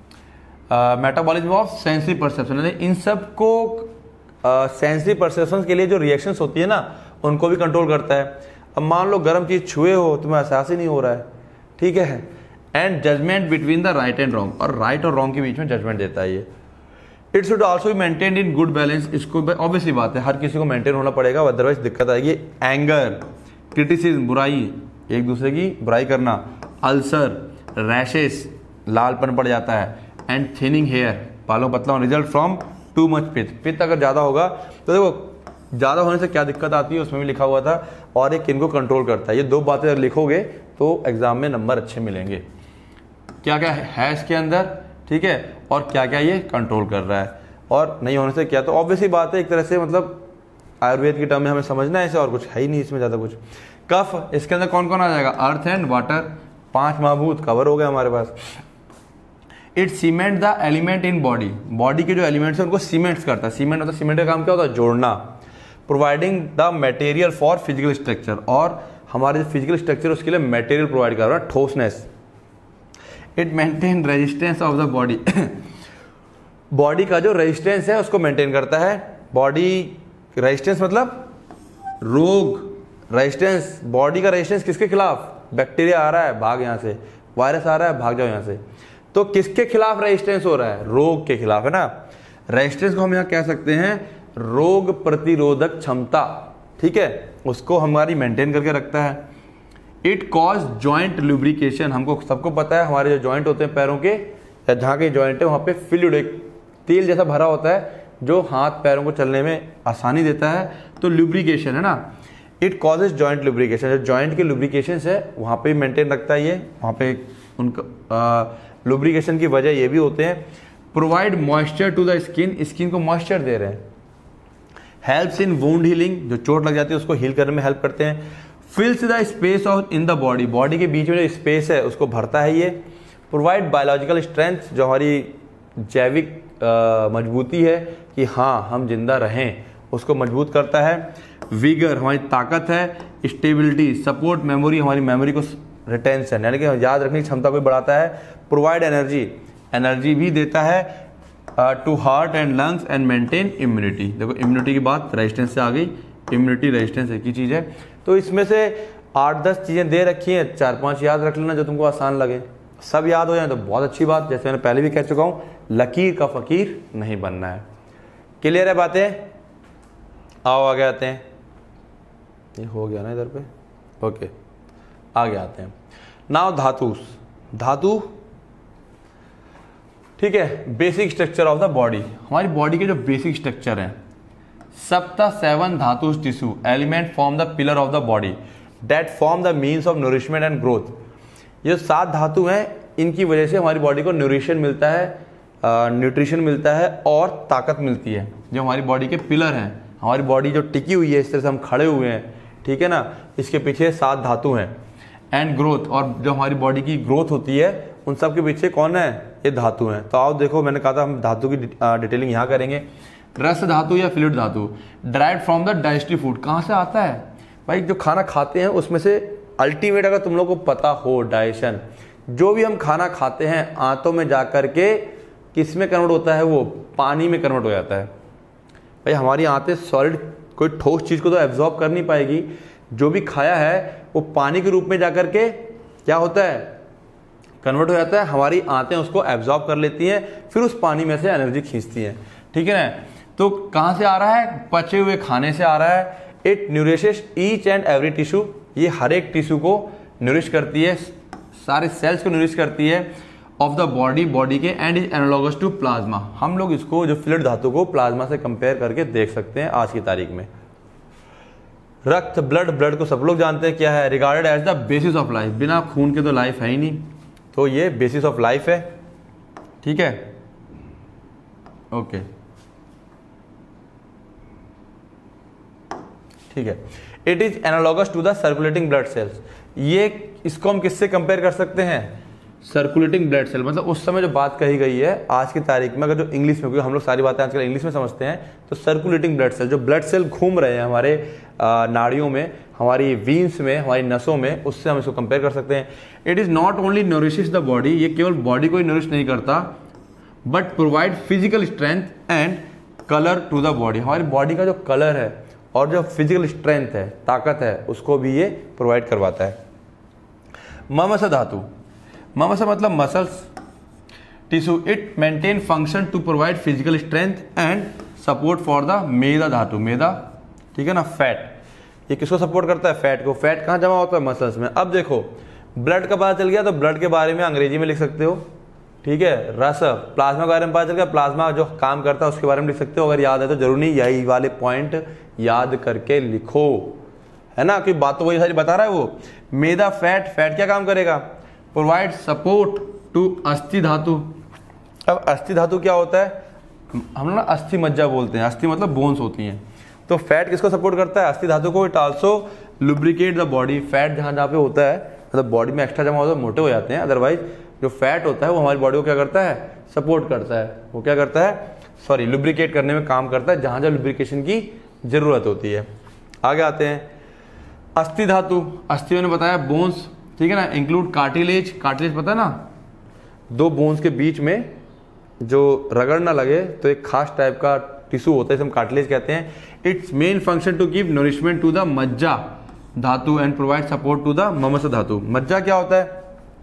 मेटाबॉलिज्म ऑफ सेंसरी परसेप्शन। इन सब को सेंसरी परसेप्शन के लिए जो रिएक्शंस होती है ना, उनको भी कंट्रोल करता है। अब मान लो गर्म चीज़ छुए हो, तुम्हें एहसास ही नहीं हो रहा है, ठीक है। And judgement between the right and wrong, और राइट और रॉन्ग के बीच में जजमेंट देता है ये। It should also be maintained in good balance, इसको ऑब्वियसली बात है, हर किसी को मेंटेन होना पड़ेगा, अदरवाइज दिक्कत आएगी। एंगर, क्रिटिसिज्म, बुराई, एक दूसरे की बुराई करना, अल्सर, रैशेस, लालपन पड़ जाता है, एंड थिनिंग हेयर, बालों पतला, रिजल्ट फ्रॉम टू मच पित्त। पित्त अगर ज़्यादा होगा तो देखो ज़्यादा होने से क्या दिक्कत आती है, उसमें भी लिखा हुआ था, और एक किनको कंट्रोल करता है। ये दो बातें अगर लिखोगे तो एग्जाम में नंबर अच्छे मिलेंगे। क्या क्या है इसके अंदर, ठीक है, और क्या क्या ये कंट्रोल कर रहा है, और नहीं होने से क्या। तो ऑब्वियसली बात है, एक तरह से मतलब आयुर्वेद की टर्म में हमें समझना है इसे, और कुछ है ही नहीं इसमें ज़्यादा कुछ। कफ, इसके अंदर कौन कौन आ जाएगा, अर्थ एंड वाटर, पांच महाभूत कवर हो गए हमारे पास। It cement the element in body, body के जो एलिमेंट्स हैं उनको सीमेंट्स करता है। सीमेंट होता है, सीमेंट का काम क्या होता है, जोड़ना। Providing the material for physical structure, और हमारे जो फिजिकल स्ट्रक्चर उसके लिए मटेरियल प्रोवाइड कर रहा है, ठोसनेस। It maintain resistance of the body, body का जो रेजिस्टेंस है उसको मेंटेन करता है। बॉडी रेजिस्टेंस मतलब रोग, रेजिस्टेंस, बॉडी का रेजिस्टेंस किसके खिलाफ, बैक्टीरिया आ रहा है भाग यहाँ से, वायरस आ रहा है भाग जाओ यहाँ से, तो किसके खिलाफ रेजिस्टेंस हो रहा है, रोग के खिलाफ, है ना। रेजिस्टेंस को हम यहाँ कह सकते हैं रोग प्रतिरोधक क्षमता, ठीक है, उसको हमारी मेंटेन करके रखता है। इट कॉज जॉइंट लुब्रिकेशन, हमको सबको पता है हमारे जो जॉइंट होते हैं पैरों के, या जहाँ के जॉइंट है वहाँ पे फ्लूइड एक तेल जैसा भरा होता है जो हाथ पैरों को चलने में आसानी देता है, तो लुब्रिकेशन है ना। इट कॉजेज जॉइंट लुब्रिकेशन, जो जॉइंट के लुब्रिकेशन है वहाँ पे मेंटेन रखता है ये, वहाँ पे उनका लुब्रिकेशन की वजह ये भी होते हैं। Provide moisture to the skin, skin को मॉइस्चर दे रहे हैं। हेल्प्स इन वुंड हीलिंग, जो चोट लग जाती है उसको हील करने में हेल्प करते हैं। Fills the space of in the body, body के बीच में जो स्पेस है उसको भरता है ये। प्रोवाइड बायोलॉजिकल स्ट्रेंथ, जो हमारी जैविक मजबूती है कि हाँ हम जिंदा रहें, उसको मजबूत करता है। विगर, हमारी ताकत है। स्टेबिलिटी, सपोर्ट मेमोरी, हमारी मेमोरी को रिटेंशन यानी कि याद रखने की क्षमता को बढ़ाता है। प्रोवाइड एनर्जी, एनर्जी भी देता है। To heart and lungs and maintain immunity. देखो इम्यूनिटी की बात रेजिस्टेंस से आ गई, इम्यूनिटी रेजिस्टेंस एक ही चीज़ है। तो इसमें से आठ दस चीज़ें दे रखी हैं, चार पांच याद रख लेना जो तुमको आसान लगे। सब याद हो जाए तो बहुत अच्छी बात, जैसे मैंने पहले भी कह चुका हूँ, लकीर का फ़कीर नहीं बनना है। क्लियर है बातें? आओ आगे आते हैं। ये हो गया ना इधर पे, ओके आगे आते हैं। नाउ धातु, धातु ठीक है, basic structure of the body. हमारी बॉडी के जो बेसिक स्ट्रक्चर हैं, sapta seven dhatu tissue element form the pillar of the body that form the means of nourishment and growth. ये सात धातु हैं, इनकी वजह से हमारी बॉडी को न्यूट्रिशन मिलता है, न्यूट्रिशन मिलता है और ताकत मिलती है। जो हमारी बॉडी के पिलर हैं, हमारी बॉडी जो टिकी हुई है, इस तरह से हम खड़े हुए हैं, ठीक है ना, इसके पीछे सात धातु हैं। एंड ग्रोथ, और जो हमारी बॉडी की ग्रोथ होती है उन सब के पीछे कौन है? ये धातु हैं। तो आओ देखो, मैंने कहा था हम धातु की डिटेलिंग यहाँ करेंगे। रस धातु या fluid dhatu derived from the digestive food, कहाँ से आता है भाई? जो खाना खाते हैं उसमें से अल्टीमेट, अगर तुम लोग को पता हो, डाइजेशन, जो भी हम खाना खाते हैं आंतों में जा करके किस में कन्वर्ट होता है? वो पानी में कन्वर्ट हो जाता है। भाई हमारी आंतें सॉलिड कोई ठोस चीज़ को तो एब्जॉर्ब कर नहीं पाएगी, जो भी खाया है वो पानी के रूप में जा करके क्या होता है? कन्वर्ट हो जाता है। हमारी आंतें उसको एब्जॉर्ब कर लेती हैं, फिर उस पानी में से एनर्जी खींचती हैं, ठीक है ना। तो कहाँ से आ रहा है? पचे हुए खाने से आ रहा है। It nourishes each and every tissue, ये हर एक टिश्यू को न्यूरिश करती है, सारे सेल्स को न्यूरिश करती है ऑफ द बॉडी, बॉडी के, and is analogous to plasma. हम लोग इसको, जो फ्लूइड धातु को, प्लाज्मा से कंपेयर करके देख सकते हैं आज की तारीख में। रक्त, ब्लड, ब्लड को सब लोग जानते हैं क्या है? Regarded as the basis of life, बिना खून के तो लाइफ है ही नहीं, तो ये बेसिस ऑफ लाइफ है, ठीक है, ओके ठीक है। It is analogous to the circulating blood cells, ये इसको हम किससे कंपेयर कर सकते हैं? Circulating blood cell. मतलब उस समय जो बात कही गई है आज की तारीख में, अगर जो इंग्लिश में, क्योंकि हम लोग सारी बातें आजकल इंग्लिश में समझते हैं, तो सर्कुलेटिंग ब्लड सेल, जो ब्लड सेल घूम रहे हैं हमारे नाड़ियों में, हमारी वीन्स में, हमारी नसों में, उससे हम इसको कंपेयर कर सकते हैं। It is not only nourishes the body, ये केवल बॉडी को ही नरिश नहीं करता, but provide physical strength and colour to the body. हमारी बॉडी का जो कलर है और जो फिजिकल स्ट्रेंथ है, ताकत है, उसको भी ये प्रोवाइड करवाता है। ममस धातु, ममस मतलब muscles, tissue, it maintain function to provide physical strength and support for the meda dhatu, मेदा, ठीक है ना, फैट। ये किसको सपोर्ट करता है? फैट को। फैट कहाँ जमा होता है? मसल्स में। अब देखो, ब्लड का पता चल गया तो ब्लड के बारे में अंग्रेजी में लिख सकते हो, ठीक है। रस, प्लाज्मा के बारे में पता चल गया, प्लाज्मा जो काम करता है उसके बारे में लिख सकते हो। अगर याद है तो जरूर नहीं, यही वाले पॉइंट याद करके लिखो, है ना, कि बात तो वही सारी बता रहा है वो। मेदा, फैट, फैट क्या काम करेगा? प्रोवाइड सपोर्ट टू अस्थि धातु। अब अस्थि धातु क्या होता है? हम लोग अस्थि मज्जा बोलते हैं, अस्थि मतलब बोन्स होती हैं। तो फैट किसको सपोर्ट करता है? अस्थि धातु को। It also lubricate the body, fat जहाँ जहाँ पे होता है, मतलब बॉडी में एक्स्ट्रा जमा होता है, मोटे हो जाते हैं, अदरवाइज जो फैट होता है वो हमारी बॉडी को क्या करता है? सपोर्ट करता है। वो क्या करता है? सॉरी, लुब्रिकेट करने में काम करता है, जहाँ जहाँ लुब्रिकेशन की जरूरत होती है। आगे आते हैं, अस्थि धातु, अस्थि मैंने बताया बोन्स, ठीक है ना, इंक्लूड कार्टिलेज, कार्टिलेज पता है ना, दो बोन्स के बीच में जो रगड़ ना लगे तो एक खास टाइप का टिश्यू होता है, इसे हम कार्टिलेज कहते हैं। Its main function to give nourishment to the majja dhatu and provide support to the mamsa dhatu. मज्जा क्या होता है?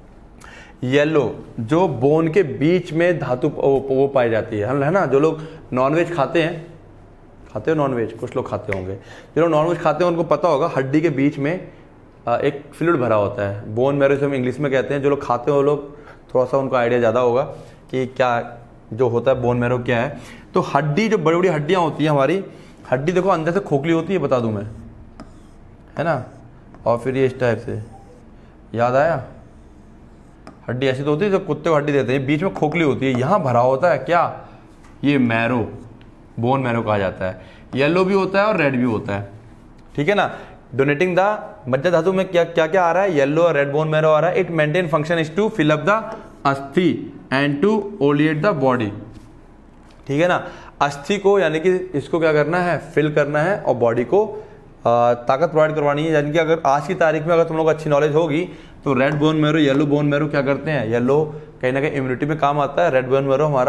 येलो, जो बोन के बीच में धातु वो पाई जाती है, है ना। जो लोग नॉनवेज खाते हैं, खाते हो नॉनवेज, कुछ लोग खाते होंगे, जो लोग नॉनवेज खाते हैं उनको पता होगा हड्डी के बीच में एक फ्लूइड भरा होता है, बोन मैरो से हम इंग्लिश में कहते हैं। जो लोग खाते हैं वो लोग थोड़ा सा उनको आइडिया ज़्यादा होगा कि क्या जो होता है बोन मैरो क्या है। तो हड्डी, जो बड़ी बड़ी हड्डियाँ होती हैं हमारी, हड्डी देखो अंदर से खोखली होती है, बता दूं मैं, है ना, और फिर ये इस टाइप से, याद आया? हड्डी ऐसी तो होती है जो कुत्ते को हड्डी देते हैं, बीच में खोखली होती है, यहाँ भरा होता है क्या? ये मैरो, बोन मैरो कहा जाता है। येलो भी होता है और रेड भी होता है, ठीक है ना। डोनेटिंग द मज्जा धातु में क्या क्या क्या आ रहा है? येलो और रेड बोन मैरो आ रहा है। It maintain function is to fill up the asthi and to oleate the body, ठीक है ना। अस्थि को यानी कि इसको क्या करना है? फिल करना है और बॉडी को ताकत प्रोवाइड करवानी है। यानी कि अगर आज की तारीख में अगर तुम लोग अच्छी नॉलेज होगी तो red bone marrow, yellow bone marrow क्या करते हैं? येलो कहीं ना कहीं इम्यूनिटी में काम आता है, रेड बोन मैरो हमारा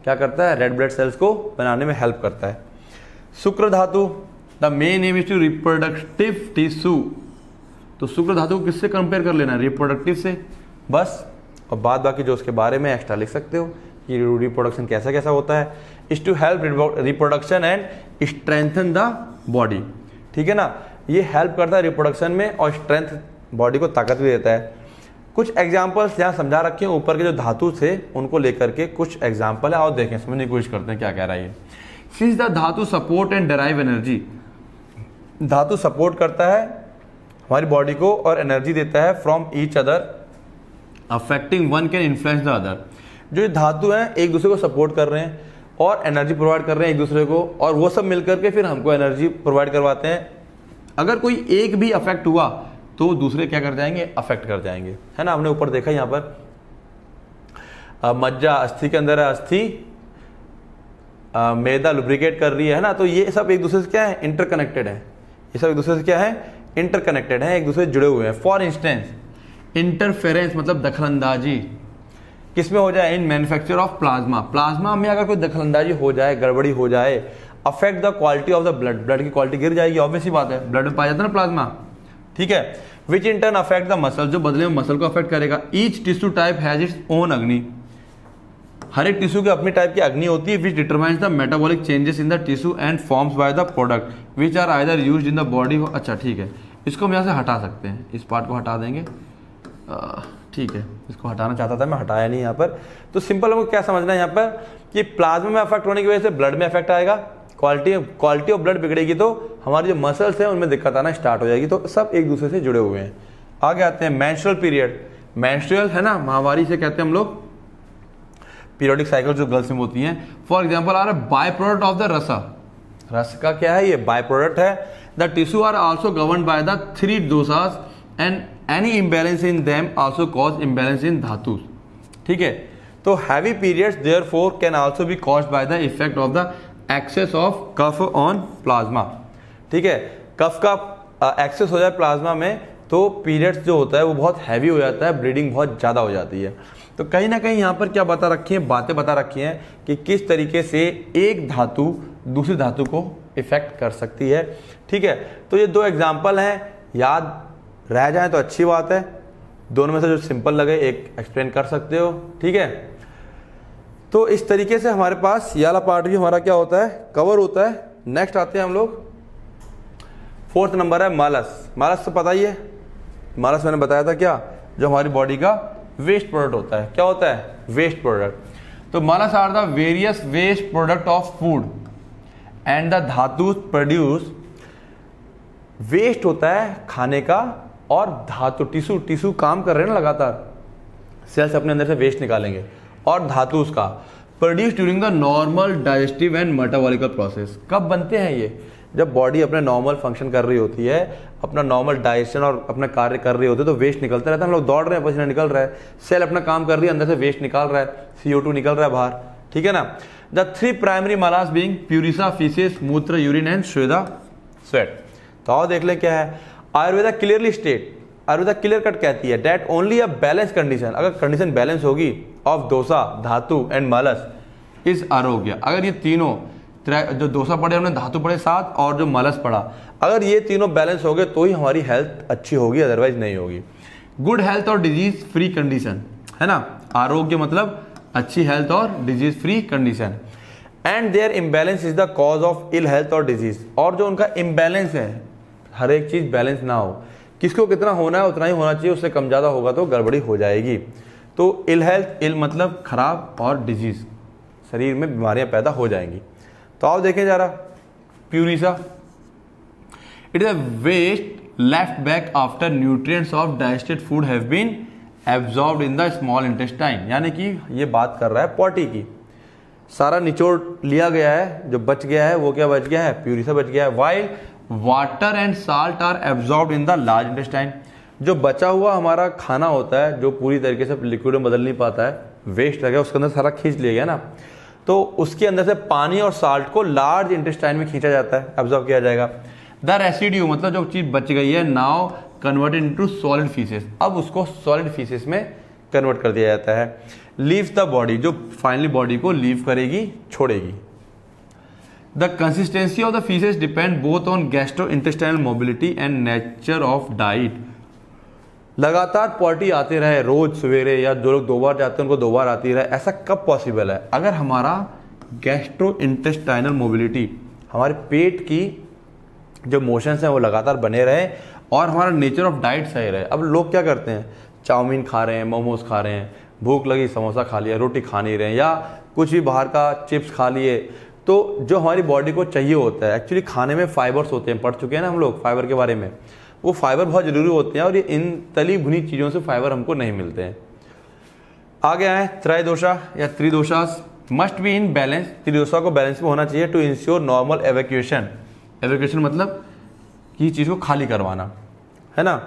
क्या करता है, रेड ब्लड सेल्स को बनाने में हेल्प करता है। Shukra dhatu, the main aim is to reproductive tissue. तो शुक्र धातु को किससे कंपेयर कर लेना, रिप्रोडक्टिव से बस। और बाद बाकी जो उसके बारे में एक्स्ट्रा लिख सकते हो कि रिप्रोडक्शन कैसा कैसा होता है। Is to help reproduction and strengthen the body, ठीक है ना, ये हेल्प करता है रिप्रोडक्शन में और स्ट्रेंथ बॉडी को ताकत भी देता है। कुछ एग्जाम्पल्स यहाँ समझा रखे हैं, ऊपर के जो धातु थे उनको लेकर के कुछ एग्जाम्पल है और देखें, समझने की कोशिश करते हैं क्या कह रहा है ये। Since the dhatu support and derive energy, धातु सपोर्ट करता है हमारी बॉडी को और एनर्जी देता है from each other, affecting one can influence the other. जो ये धातु हैं एक दूसरे को सपोर्ट कर रहे हैं और एनर्जी प्रोवाइड कर रहे हैं एक दूसरे को, और वो सब मिलकर के फिर हमको एनर्जी प्रोवाइड करवाते हैं। अगर कोई एक भी अफेक्ट हुआ तो दूसरे क्या कर जाएंगे, अफेक्ट कर जाएंगे, है ना। हमने ऊपर देखा यहाँ पर मज्जा अस्थि के अंदर है, अस्थि मैदा लुब्रिकेट कर रही है ना, तो ये सब एक दूसरे से क्या है, इंटरकनेक्टेड है। ये सब एक दूसरे से क्या है, इंटरकनेक्टेड है, एक दूसरे से जुड़े हुए हैं। फॉर इंस्टेंस इंटरफेरेंस मतलब दखलंदाजी किसमें हो जाए, in manufacture of plasma. Plasma में अगर कोई दखलंदाजी हो जाए, गड़बड़ी हो जाए, affect the quality of the blood, blood की क्वालिटी गिर जाएगी, ऑब्वियस ही बात है, ब्लड में पाया जाता है ना प्लाज्मा, ठीक है। Which in turn affect the muscle, जो बदले में मसल को अफेक्ट करेगा। Each tissue type has its own agni, हर एक टिश्यू की अपनी टाइप की अग्नि होती है, which determines the metabolic changes in the tissue and forms by the product which are either used in the body. अच्छा ठीक है, इसको हम यहाँ से हटा सकते हैं, इस पार्ट को हटा देंगे, ठीक है, इसको हटाना चाहता था मैं, हटाया नहीं यहाँ पर। तो सिंपल हमको क्या समझना है यहाँ पर कि प्लाज्मा में अफेक्ट होने की वजह से ब्लड में अफेक्ट आएगा, क्वालिटी क्वालिटी ऑफ ब्लड बिगड़ेगी तो हमारी जो मसल्स हैं उनमें दिक्कत आना स्टार्ट हो जाएगी। तो सब एक दूसरे से जुड़े हुए हैं। आगे आते हैं मेंस्ट्रुअल पीरियड। मेंस्ट्रुअल है ना, माहवारी से कहते हैं हम लोग, पीरियोडिक साइकिल जो गर्ल्स में होती हैं। For example are byproduct of the rasa, रस का क्या है, ये बाय प्रोडक्ट है। The tissue are also govern by the three doshas and any imbalance in them also cause imbalance in dhatu, ठीक है। तो heavy periods therefore can also be caused by the effect of the excess of kapha on plasma, ठीक है। कफ का access हो जाए plasma में तो पीरियड्स जो होता है वो बहुत हैवी हो जाता है, ब्लीडिंग बहुत ज़्यादा हो जाती है। तो कहीं ना कहीं यहाँ पर क्या बता रखी है, बातें बता रखी हैं कि किस तरीके से एक धातु दूसरी धातु को इफेक्ट कर सकती है, ठीक है। तो ये दो एग्जाम्पल हैं, याद रह जाए तो अच्छी बात है। दोनों में से जो सिंपल लगे एक एक्सप्लेन कर सकते हो, ठीक है। तो इस तरीके से हमारे पास ये वाला पार्ट भी हमारा क्या होता है, कवर होता है। नेक्स्ट आते हैं हम लोग, फोर्थ नंबर है मालस। मालस तो पता ही है, मालस मैंने बताया था क्या, जो हमारी बॉडी का वेस्ट प्रोडक्ट होता है। क्या होता है, वेस्ट प्रोडक्ट। तो malas are the various waste product of food and the dhatu produce. Waste होता है खाने का और धातु टिश्यू टिश्यू काम कर रहे हैं ना लगातार, सेल्स अपने अंदर से वेस्ट निकालेंगे, और धातु उसका produce during the normal digestive and metabolical process. कब बनते हैं ये, जब बॉडी अपने नॉर्मल फंक्शन कर रही होती है, अपना नॉर्मल डाइजेशन और अपना कार्य कर रही होती है, तो वेस्ट निकलता रहता है। हम लोग दौड़ रहे हैं, पसीना निकल रहा है, सेल अपना काम कर रही है, अंदर से वेस्ट निकाल रहा है, सी ओ टू निकल रहा है बाहर, ठीक है ना। The three primary malas being purisha, faeces, mutra, urine and sweda, sweat. तो आओ देख लें क्या है। Ayurveda clearly state, Ayurveda clear cut कहती है that only a balance condition, अगर कंडीशन बैलेंस होगी ऑफ दोसा, धातु एंड मालस इज आरोग्य। अगर ये तीनों, जो दोसा पड़े हमने, धातु पड़े साथ, और जो मालस पड़ा, अगर ये तीनों बैलेंस हो गए तो ही हमारी हेल्थ अच्छी होगी, अदरवाइज नहीं होगी। गुड हेल्थ और डिजीज फ्री कंडीशन, है ना। आरोग्य मतलब अच्छी हेल्थ और disease free condition. And their imbalance is the cause of ill health और डिजीज। और जो उनका इम्बैलेंस है, हर एक चीज बैलेंस ना हो, किसको कितना होना है उतना ही होना चाहिए, उससे कम ज्यादा होगा तो गड़बड़ी हो जाएगी। तो इल हेल्थ, इल मतलब खराब, और डिजीज शरीर में बीमारियां पैदा हो जाएंगी। तो आओ देखें जरा, purisha it is a waste left back after nutrients of digested food have been absorbed in the small intestine. यानी कि ये बात कर रहा है पॉटी की, सारा निचोड़ लिया गया है, जो बच गया है वो क्या बच गया है, प्यूरिसा बच गया है। While water and salt are absorbed in the large intestine. जो बचा हुआ हमारा खाना होता है, जो पूरी तरीके से लिक्विड में बदल नहीं पाता है, वेस्ट लगा, उसके अंदर सारा खींच लिया गया ना, तो उसके अंदर से पानी और साल्ट को लार्ज इंटेस्टाइन में खींचा जाता है, एब्जॉर्ब किया जाएगा। द रेसिड्यू मतलब जो चीज बच गई है, now converted into solid faeces, अब उसको सॉलिड फीसेस में कन्वर्ट कर दिया जाता है। लीव द बॉडी, जो फाइनली बॉडी को लीव करेगी, छोड़ेगी। The consistency of the faeces depend both on gastro intestinal mobility and nature of diet. लगातार पॉटी आते रहे रोज सवेरे, या जो लोग दो बार जाते हैं उनको दो बार आती रहे, ऐसा कब पॉसिबल है? अगर हमारा गैस्ट्रो इंटेस्टाइनल मोबिलिटी, हमारे पेट की जो मोशंस हैं वो लगातार बने रहे और हमारा नेचर ऑफ डाइट सही रहे। अब लोग क्या करते हैं, चाउमीन खा रहे हैं, मोमोज खा रहे हैं, भूख लगी समोसा खा लिया, रोटी खा नहीं रहे हैं, या कुछ भी बाहर का चिप्स खा लिए। तो जो हमारी बॉडी को चाहिए होता है, एक्चुअली खाने में फाइबर्स होते हैं, पढ़ चुके हैं ना हम लोग फाइबर के बारे में, वो फाइबर बहुत जरूरी होते हैं और ये इन तली भुनी चीज़ों से फाइबर हमको नहीं मिलते हैं। आगे आए त्रयोदशा या tridoshas, must be in balance. Tridosha को बैलेंस में होना चाहिए to ensure normal evacuation. Evacuation मतलब कि चीज़ को खाली करवाना, है ना।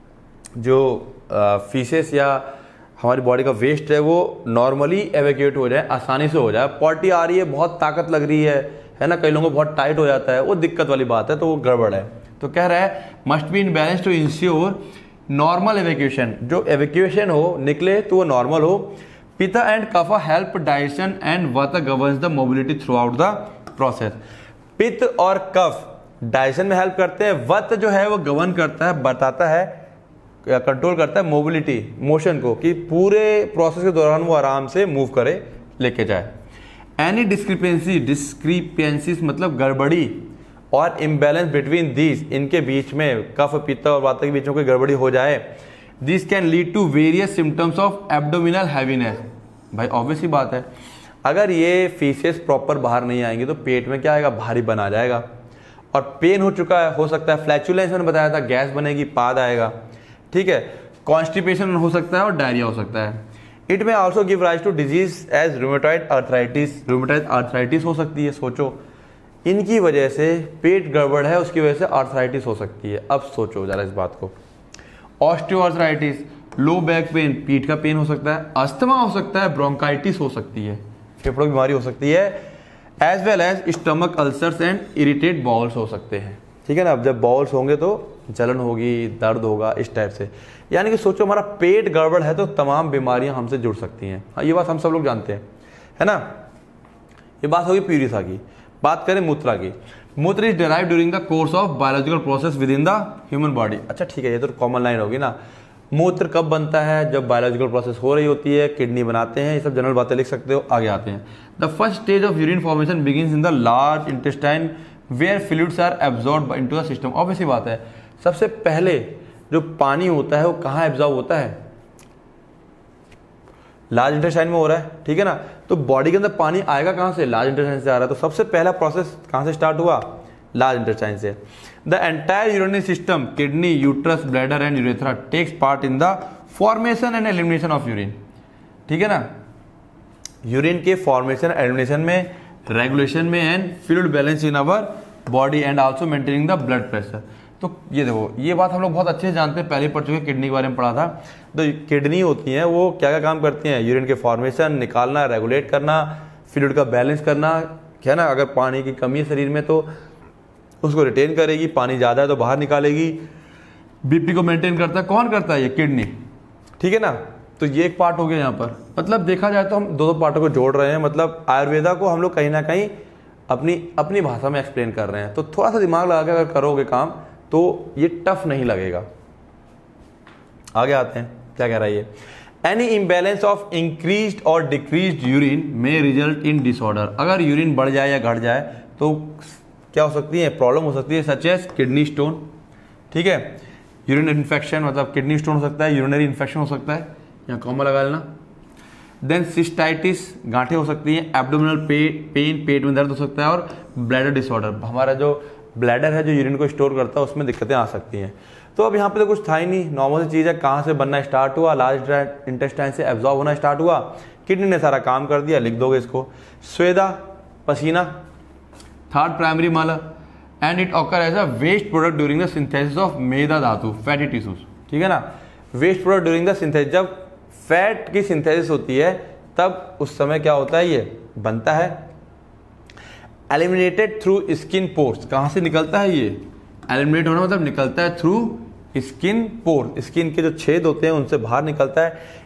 जो फीसेस या हमारी बॉडी का वेस्ट है वो नॉर्मली एवैक्यूएट हो जाए, आसानी से हो जाए। पॉटी आ रही है, बहुत ताकत लग रही है है ना, कई लोगों को बहुत टाइट हो जाता है, वो दिक्कत वाली बात है, तो वो गड़बड़ है। तो कह रहा है must be in balance to ensure normal evacuation, जो एवैक्यूएशन हो, निकले तो वो नॉर्मल हो। Pitta and kapha help digestion and vata governs the mobility throughout the process. पित्त और कफ डाइजेशन में हेल्प करते हैं, वत जो है वो गवर्न करता है, बताता है, कंट्रोल करता है मोबिलिटी, मोशन को, कि पूरे प्रोसेस के दौरान वो आराम से मूव करे, लेके जाए। एनी डिस्क्रिपेंसी, डिस्क्रिपेंसीज मतलब गड़बड़ी और इम्बैलेंस बिटवीन दीज, इनके बीच में कफ, पित्त और वात के बीच में कोई गड़बड़ी हो जाए, this can lead to various symptoms of abdominal heaviness. भाई ऑब्वियस ही बात है, अगर ये फीसेस प्रॉपर बाहर नहीं आएंगे तो पेट में क्या आएगा, भारी बना जाएगा, और पेन हो चुका है, हो सकता है फ्लैचुलेंस, मैंने बताया था, गैस बनेगी, पाद आएगा, ठीक है, कॉन्स्टिपेशन हो सकता है और डायरिया हो सकता है। It may also give rise to disease as rheumatoid arthritis, rheumatoid arthritis हो सकती है। सोचो, इनकी वजह से पेट गड़बड़ है, उसकी वजह से आर्थराइटिस हो सकती है। अब सोचो जरा इस बात को। ऑस्टियोआर्थराइटिस, लो बैक पेन, पीठ का पेन हो सकता है, अस्थमा हो सकता है, ब्रोंकाइटिस हो सकती है, फेफड़ों की बीमारी हो सकती है, as well as stomach ulcers and irritate bowels हो सकते हैं, ठीक है ना। अब जब बाउल्स होंगे तो जलन होगी, दर्द होगा, इस टाइप से। यानी कि सोचो हमारा पेट गड़बड़ है तो तमाम बीमारियां हमसे जुड़ सकती हैं। हाँ, ये बात हम सब लोग जानते हैं, है ना। ये बात होगी प्यूरिसा की। बात करें मूत्रा की। Mutra is derive during the course of biological process within the human body. अच्छा ठीक है, ये तो कॉमन लाइन होगी ना। मूत्र कब बनता है, जब बायोलॉजिकल प्रोसेस हो रही होती है, किडनी बनाते हैं, ये सब जनरल बातें लिख सकते हो। आगे आते हैं। The first stage of urine formation begins in the large intestine where fluids are absorb into the system. Obviously बात है, सबसे पहले जो पानी होता है वो कहाँ एब्जॉर्ब होता है, लार्ज इंटेस्टाइन में हो रहा है, ठीक है ना। तो बॉडी के अंदर पानी आएगा कहाँ से, लार्ज इंटेस्टाइन से आ रहा है। तो सबसे पहला प्रोसेस कहाँ से स्टार्ट हुआ, लार्ज इंटेस्टाइन से। The entire urinary system, kidney, uterus, bladder and urethra takes part in the formation and elimination of urine, ठीक है ना। यूरिन के फॉर्मेशन, एलिमिनेशन में, रेगुलेशन में and fluid balance in our body and also maintaining the blood pressure. तो ये देखो, ये बात हम लोग बहुत अच्छे से जानते हैं, पहले पढ़ चुके हैं, किडनी के बारे में पढ़ा था। तो किडनी होती हैं वो क्या क्या काम करती हैं, यूरिन के फॉर्मेशन, निकालना, रेगुलेट करना, फ्लूइड का बैलेंस करना, क्या ना। अगर पानी की कमी है शरीर में तो उसको रिटेन करेगी, पानी ज़्यादा है तो बाहर निकालेगी। बीपी को मेंटेन करता है, कौन करता है, ये किडनी, ठीक है ना। तो ये एक पार्ट हो गया यहाँ पर। मतलब देखा जाए तो हम दो दो पार्टों को जोड़ रहे हैं, मतलब आयुर्वेदा को हम लोग कहीं ना कहीं अपनी अपनी भाषा में एक्सप्लेन कर रहे हैं। तो थोड़ा सा दिमाग लगा के अगर करोगे काम तो ये टफ नहीं लगेगा। आगे आते हैं, क्या कह रहा है ये। एनी इम्बैलेंस ऑफ इंक्रीज्ड और decreased urine may result in disorder. अगर यूरिन बढ़ जाए या घट जाए तो क्या हो सकती है, प्रॉब्लम हो सकती है, सच एज किडनी स्टोन, ठीक है। यूरिन इन्फेक्शन मतलब किडनी स्टोन हो सकता है, यूरिनरी इन्फेक्शन हो सकता है, यहाँ कॉमा लगा लेना। देन सिस्टाइटिस, गांठें हो सकती हैं, एब्डोमिनल पेन, पेट में दर्द हो सकता है, और ब्लैडर डिसऑर्डर, हमारा जो ब्लैडर है जो यूरिन को स्टोर करता है उसमें दिक्कतें आ सकती हैं। तो अब यहाँ पे तो कुछ था ही नहीं, नॉर्मल सी चीज़ है। कहाँ से बनना स्टार्ट हुआ, लार्ज इंटेस्टाइन से एब्जॉर्ब होना स्टार्ट हुआ, किडनी ने सारा काम कर दिया, लिख दोगे इसको। स्वेदा, पसीना, third primary mala, and it occur as a waste product during the synthesis of meda dhatu, fatty tissues, ठीक है ना। Waste product during the synthesis, जब फैट की सिंथेसिस होती है तब उस समय क्या होता है, ये बनता है। एलिमिनेटेड थ्रू स्किन पोर्स, कहाँ से निकलता है ये, एलिमिनेट होना मतलब निकलता है थ्रू स्किन पोर, स्किन के जो छेद होते हैं उनसे बाहर निकलता है।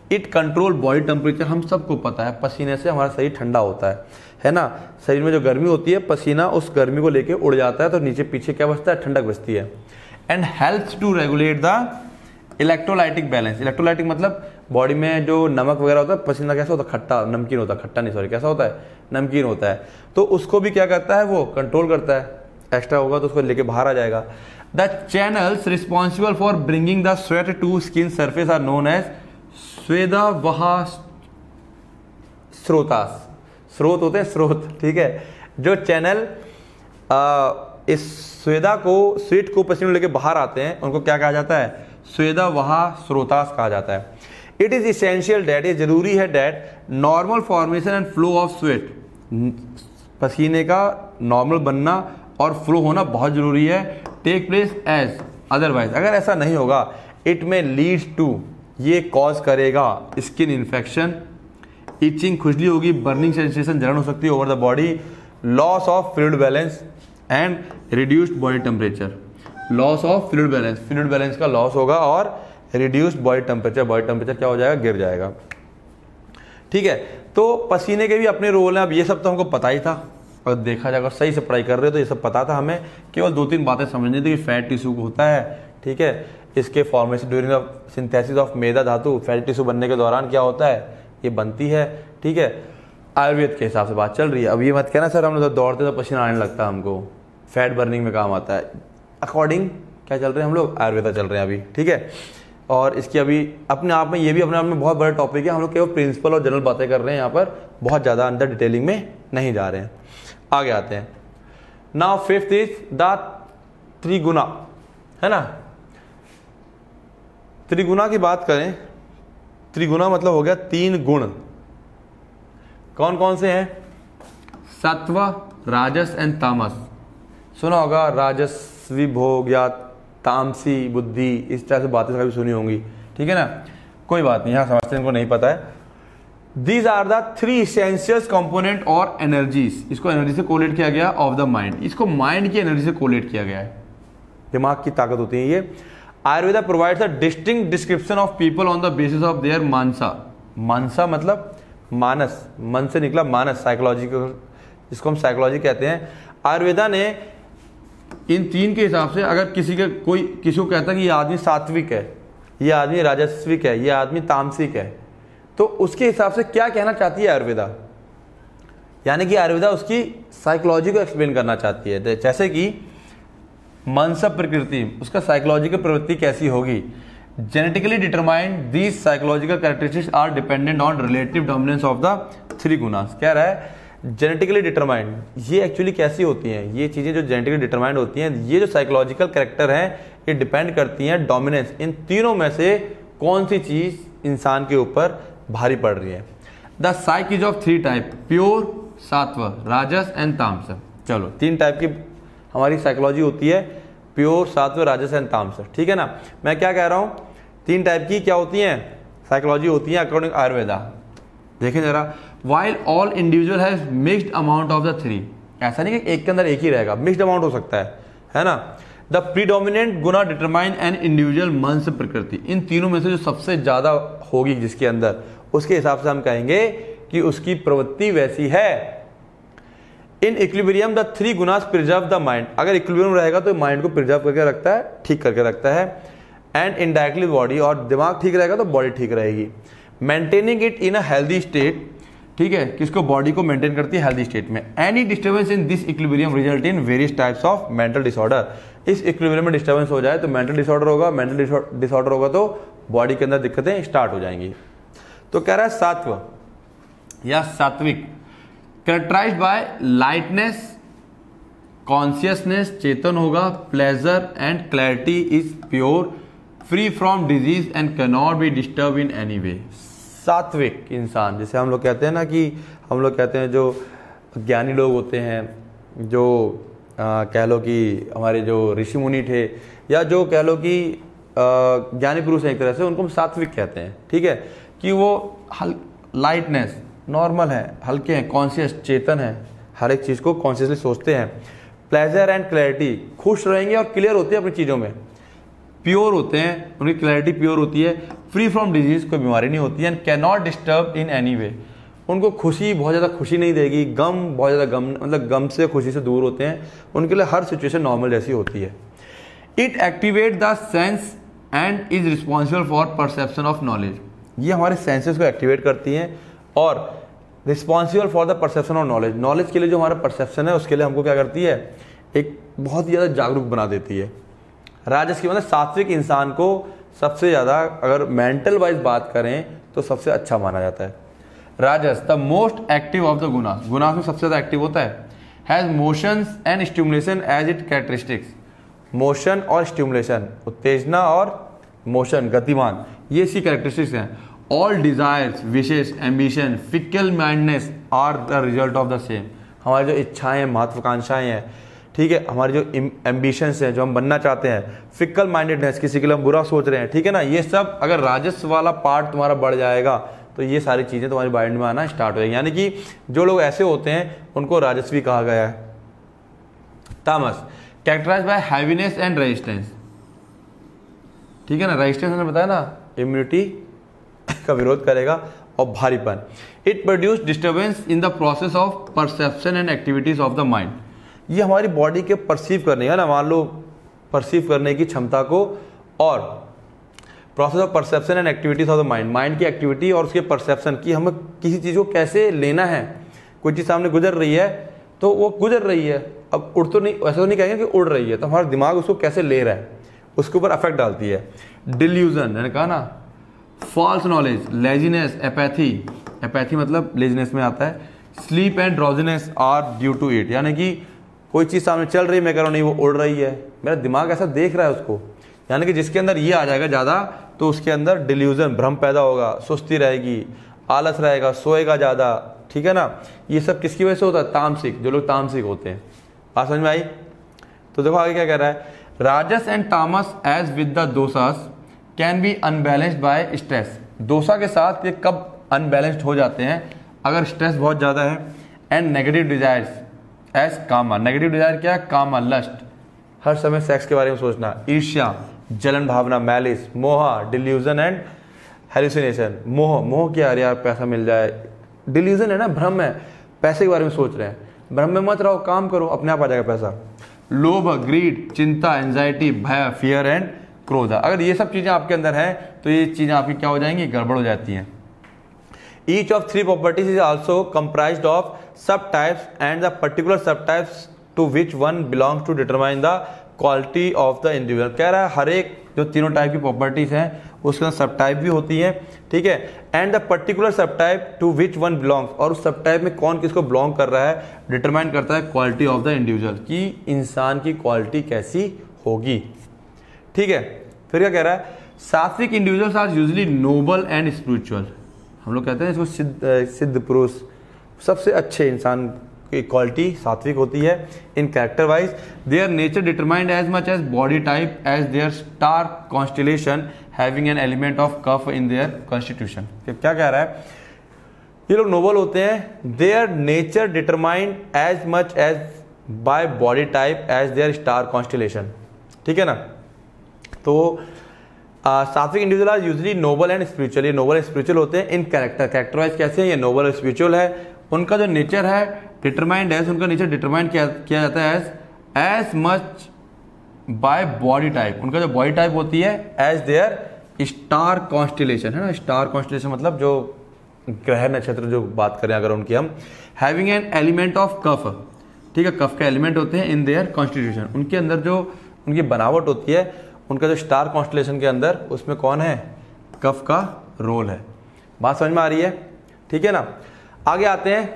It control body temperature. हम सबको पता है पसीने से हमारा शरीर ठंडा होता है है ना। शरीर में जो गर्मी होती है पसीना उस गर्मी को लेके उड़ जाता है तो नीचे पीछे क्या बचता है, ठंडक बचती है। And helps to regulate the electrolytic balance. Electrolytic मतलब बॉडी में जो नमक वगैरह होता है, पसीना कैसा होता है, खट्टा नमकीन होता है, खट्टा नहीं सॉरी कैसा होता है, नमकीन होता है, तो उसको भी क्या करता है, वो कंट्रोल करता है। एक्स्ट्रा होगा तो उसको लेके बाहर आ जाएगा। The channels responsible for bringing the sweat to skin surface are known as swedavaha srotas. स्रोत होते हैं स्रोत, ठीक है। जो चैनल आ, इस स्वेदा को स्वेट को पसीने लेके बाहर आते हैं उनको क्या कहा जाता है, स्वेदवाह स्रोतास कहा जाता है। इट इज इसेंशियल डेट, ये जरूरी है that normal formation and flow of sweat, पसीने का नॉर्मल बनना और फ्लो होना बहुत जरूरी है, टेक प्लेस एज अदरवाइज, अगर ऐसा नहीं होगा इट में लीड्स टू, ये कॉज करेगा स्किन इन्फेक्शन, इचिंग खुजली होगी, बर्निंग सेंसेशन जलन हो सकती है over the body, loss of fluid balance and reduced body temperature. Loss of fluid balance, fluid balance का लॉस होगा और reduced body temperature, body temperature क्या हो जाएगा, गिर जाएगा, ठीक है। तो पसीने के भी अपने रोल हैं। अब ये सब तो हमको पता ही था, और देखा जाएगा सही से पढ़ाई कर रहे हो तो ये सब पता था हमें। केवल दो तीन बातें समझनी थी कि फैट टिश्यू होता है, ठीक है, इसके formation during the synthesis of meda dhatu, fat tissue बनने के दौरान क्या होता है, ये बनती है, ठीक है। आयुर्वेद के हिसाब से बात चल रही है। अब ये मत कहना सर हम लोग दौड़ते तो पसीना आने लगता है हमको, फैट बर्निंग में काम आता है। अकॉर्डिंग क्या चल रहे हैं हम लोग, आयुर्वेदा चल रहे हैं अभी, ठीक है। और इसकी अभी अपने आप में ये भी अपने आप में बहुत बड़ा टॉपिक है। हम लोग केवल प्रिंसिपल और जनरल बातें कर रहे हैं यहाँ पर, बहुत ज़्यादा अंदर डिटेलिंग में नहीं जा रहे हैं। आगे आते हैं। Now fifth is the triguna, है ना। त्रिगुणा की बात करें, त्रिगुणा मतलब हो गया तीन गुण। कौन कौन से हैं, सत्व, राजस एंड तामस। सुना होगा राजस्वी भोग या तामसी बुद्धि, इस तरह से बातें कभी सुनी होंगी, ठीक है ना। कोई बात नहीं, यहाँ समझते हैं, इनको नहीं पता है। These are the three essential component और एनर्जीज, इसको एनर्जी से कोलेट किया गया ऑफ द माइंड, इसको माइंड की एनर्जी से कोलेट किया गया है, दिमाग की ताकत होती है ये। Ayurveda provides a distinct description of people on the basis of their manasa. Manasa मतलब मानस, मन से निकला मानस, साइकोलॉजी, जिसको हम साइकोलॉजी कहते हैं। आयुर्वेदा ने इन तीन के हिसाब से, अगर किसी के कोई किसी को कहता है कि ये आदमी सात्विक है, ये आदमी राजस्विक है, ये आदमी तामसिक है, तो उसके हिसाब से क्या कहना चाहती है आयुर्वेदा, यानी कि आयुर्वेदा उसकी साइकोलॉजी को एक्सप्लेन करना चाहती है। जैसे कि मनसा प्रकृति, उसका साइकोलॉजिकल प्रवृत्ति कैसी होगी। Genetically determined these psychological characteristics are dependent on relative dominance of the three gunas. कह रहा है जेनेटिकली डिटरमाइंड, ये एक्चुअली कैसी होती हैं, ये चीज़ें जो जेनेटिकली डिटरमाइंड होती हैं, ये जो साइकोलॉजिकल कैरेक्टर हैं, ये डिपेंड करती हैं डोमिनेंस, इन तीनों में से कौन सी चीज़ इंसान के ऊपर भारी पड़ रही है। The psyche is of three type, pure, sattva, rajas and तामस। चलो, तीन टाइप की हमारी साइकोलॉजी होती है, प्योर, सात्व, राजस एंड तामस, ठीक है ना। मैं क्या कह रहा हूँ, तीन टाइप की क्या होती हैं साइकोलॉजी होती है अकॉर्डिंग आयुर्वेदा। देखें जरा, while all individual has mixed amount of the three, ऐसा नहीं कि एक के अंदर एक ही रहेगा, मिक्स्ड अमाउंट हो सकता है, है ना। The predominant guna determine an individual मन से प्रकृति, इन तीनों में से जो सबसे ज्यादा होगी जिसके अंदर, उसके हिसाब से हम कहेंगे कि उसकी प्रवृत्ति वैसी है। In equilibrium the three gunas preserve the mind, अगर इक्विलिब्रियम रहेगा तो माइंड को प्रिजर्व करके रखता है, ठीक करके रखता है। एंड इनडायरेक्टली बॉडी, और दिमाग ठीक रहेगा तो बॉडी ठीक रहेगी। Maintaining it in a healthy state, ठीक है, किसको, बॉडी को मेंटेन करती है हेल्दी स्टेट में। Any disturbance in this equilibrium result in various types of mental disorder, इस इक्विलिब्रियम में डिस्टर्बेंस हो जाए तो मेंटल डिसऑर्डर होगा, मेंटल डिसऑर्डर होगा तो बॉडी के अंदर दिक्कतें स्टार्ट हो जाएंगी। तो कह रहा है सात्व या sattvik, characterized by lightness, consciousness, चेतन होगा, pleasure and clarity, is pure, free from disease and can not be disturb in any way. सात्विक इंसान, जैसे हम लोग कहते हैं ना कि हम लोग कहते हैं जो ज्ञानी लोग होते हैं, जो आ, कह लो कि हमारे जो ऋषि मुनि थे, या जो कह लो कि ज्ञानी पुरुष हैं एक तरह से, उनको हम सात्विक कहते हैं, ठीक है, कि वो हल लाइटनेस, नॉर्मल है, हल्के हैं, कॉन्शियस, चेतन है, हर एक चीज़ को कॉन्शियसली सोचते हैं। प्लेजर एंड क्लैरिटी, खुश रहेंगे और क्लियर होते हैं अपनी चीज़ों में। प्योर होते हैं, उनकी क्लैरिटी प्योर होती है, फ्री फ्रॉम डिजीज, कोई बीमारी नहीं होती है, and can not disturb in any way. उनको खुशी बहुत ज़्यादा खुशी नहीं देगी, गम बहुत ज़्यादा गम मतलब गम से खुशी से दूर होते हैं, उनके लिए हर सिचुएशन नॉर्मल जैसी होती है। It activate the sense and is responsible for perception of knowledge. ये हमारे सेंसेस को एक्टिवेट करती हैं और responsible for the perception of knowledge. Knowledge के लिए जो हमारा परसेप्शन है उसके लिए हमको क्या करती है, एक बहुत ही ज़्यादा जागरूक बना देती है। राजस की मतलब सात्विक इंसान को सबसे ज़्यादा अगर मेंटल वाइज बात करें तो सबसे अच्छा माना जाता है। Rajas the most active of the gunas, गुनास में सबसे ज़्यादा एक्टिव होता है। Has motions and stimulation as it characteristics. Motion और स्टिमुलेशन, उत्तेजना और मोशन गतिमान, ये इसकी कैरेक्टरिस्टिक्स हैं। All desires, wishes, ambition, fickle mindedness are the result of the same. हमारी जो इच्छाएं हैं, महत्वाकांक्षाएं हैं, ठीक है, हमारी जो एम्बिशंस हैं, जो हम बनना चाहते हैं, फिकल माइंडेडनेस, किसी के लिए हम बुरा सोच रहे हैं, ठीक है ना, ये सब अगर राजस्व वाला पार्ट तुम्हारा बढ़ जाएगा तो ये सारी चीज़ें तुम्हारी माइंड में आना स्टार्ट हो जाएगी। यानी कि जो लोग ऐसे होते हैं उनको राजस्वी कहा गया है। Tamas characterize by heaviness and resistance, ठीक है ना, रेजिस्टेंस मैंने बताया ना, इम्यूनिटी का विरोध करेगा और भारीपन। It produce disturbance in the process of perception and activities of the mind. ये हमारी बॉडी के परसीव करने का ना, मान लो परसीव करने की क्षमता को और process of perception and activities of the mind, mind की एक्टिविटी और उसके परसेप्शन की, हमें किसी चीज़ को कैसे लेना है। कोई चीज़ सामने गुजर रही है तो वो गुजर रही है, अब उड़ तो नहीं, ऐसा तो नहीं कहेंगे कि उड़ रही है, तो हमारा दिमाग उसको कैसे ले रहा है उसके ऊपर अफेक्ट डालती है। डिल्यूजन, मैंने कहा ना, false knowledge, laziness, apathy, apathy मतलब लेजीनेस में आता है। Sleep and drowsiness are due to it, यानी कि कोई चीज़ सामने चल रही है, मैं कह रहा हूँ नहीं वो उड़ रही है, मेरा दिमाग ऐसा देख रहा है उसको। यानी कि जिसके अंदर ये आ जाएगा ज़्यादा तो उसके अंदर डिल्यूजन, भ्रम पैदा होगा, सुस्ती रहेगी, आलस रहेगा, सोएगा ज़्यादा, ठीक है ना। ये सब किसकी वजह से होता है, तामसिक, जो लोग तामसिक होते हैं। बात समझ में आई? तो देखो आगे क्या कह रहा है, rajas and tamas as with the doshas can be unbalanced by stress. दोसा के साथ ये कब अनबैलेंस्ड हो जाते हैं, अगर स्ट्रेस बहुत ज़्यादा है। And negative desires as kama, negative desire क्या है, कामा, लस्ट, हर समय सेक्स के बारे में सोचना, ईर्ष्या, जलन भावना, malice, moha, delusion and hallucination. मोह, मोह क्या है यार, पैसा मिल जाए, डिल्यूजन है ना, भ्रम है, पैसे के बारे में सोच रहे हैं, भ्रम में मत रहो, काम करो, अपने आप आ जाएगा पैसा। लोभ, ग्रीड, चिंता, एंजाइटी, भय, फियर एंड क्रोध। अगर ये सब चीज़ें आपके अंदर हैं तो ये चीज़ें आपकी क्या हो जाएंगी, गड़बड़ हो जाती हैं। Each of three properties is also comprised of sub types and the particular sub types to which one belongs to determine the quality of the individual. कह रहा है हर एक जो तीनों टाइप की प्रॉपर्टीज हैं उसके अंदर सब टाइप भी होती हैं, ठीक है। And the particular sub type to which one belongs, और उस सब टाइप में कौन किसको बिलोंग कर रहा है, डिटरमाइन करता है क्वालिटी ऑफ द इंडिविजुअल, कि इंसान की क्वालिटी कैसी होगी, ठीक है। फिर क्या कह रहा है, sattvik individuals are usually noble and spiritual. हम लोग कहते हैं इसको सिद्ध सिद्ध पुरुष, सबसे अच्छे इंसान की क्वालिटी सात्विक होती है। In character wise their nature determined as much as body type as their star constellation having an element of kapha in their constitution. क्या कह रहा है, ये लोग नोबल होते हैं, their nature determined as much as by body type as their star constellation, ठीक है ना। तो sattvik individual are usually noble and spiritual, ये नोबल एंड स्पिरिचुअल होते हैं। इन कैरेक्टर, कैरेक्टर वाइज कैसे हैं, ये नोबल और स्पिरिचुअल है। उनका जो नेचर है डिटरमाइंड एज, उनका नेचर डिटरमाइंड किया किया जाता है as as much by body type, उनका जो बॉडी टाइप होती है एज देयर स्टार कॉन्स्टिलेशन, है ना। स्टार कॉन्स्टिलेशन मतलब जो ग्रह नक्षत्र जो बात करें अगर उनकी हम, having an element of kapha, ठीक है, कफ का एलिमेंट होते हैं इन देयर कॉन्स्टिट्यूशन, उनके अंदर जो उनकी बनावट होती है, उनका जो स्टार कॉन्स्टिलेशन के अंदर उसमें कौन है, कफ का रोल है। बात समझ में आ रही है, ठीक है ना। आगे आते हैं,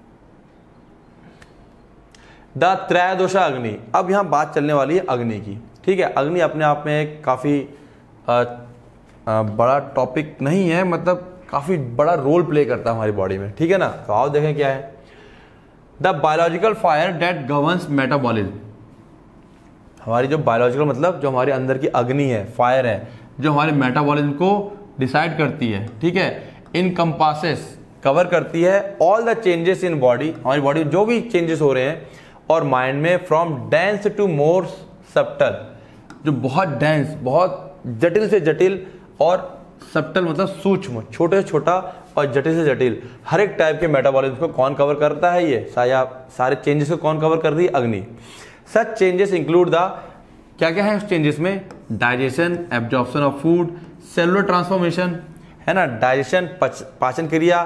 द त्रयोदशा अग्नि। अब यहां बात चलने वाली है अग्नि की, ठीक है। अग्नि अपने आप में एक काफी आ, आ, बड़ा टॉपिक नहीं है, मतलब काफी बड़ा रोल प्ले करता है हमारी बॉडी में, ठीक है ना। तो आओ देखें क्या है, the biological fire that governs metabolism. हमारी जो बायोलॉजिकल मतलब जो हमारे अंदर की अग्नि है, फायर है, जो हमारे मेटाबॉलिज्म को डिसाइड करती है, ठीक है। इन कंपासेस, कवर करती है all the changes in body, हमारी बॉडी जो भी चेंजेस हो रहे हैं, और माइंड में from dense to more subtle, जो बहुत डेंस, बहुत जटिल से जटिल और सब्टल मतलब सूक्ष्म, छोटे से छोटा और जटिल से जटिल हर एक टाइप के मेटाबॉलिज्म को कौन कवर करता है? ये साया सारे चेंजेस को कौन कवर कर रही है? अग्नि। सच चेंजेस इंक्लूड द, क्या क्या है उस चेंजेस में? Digestion, absorption of food, cellular transformation, है ना, डाइजेशन पाचन क्रिया,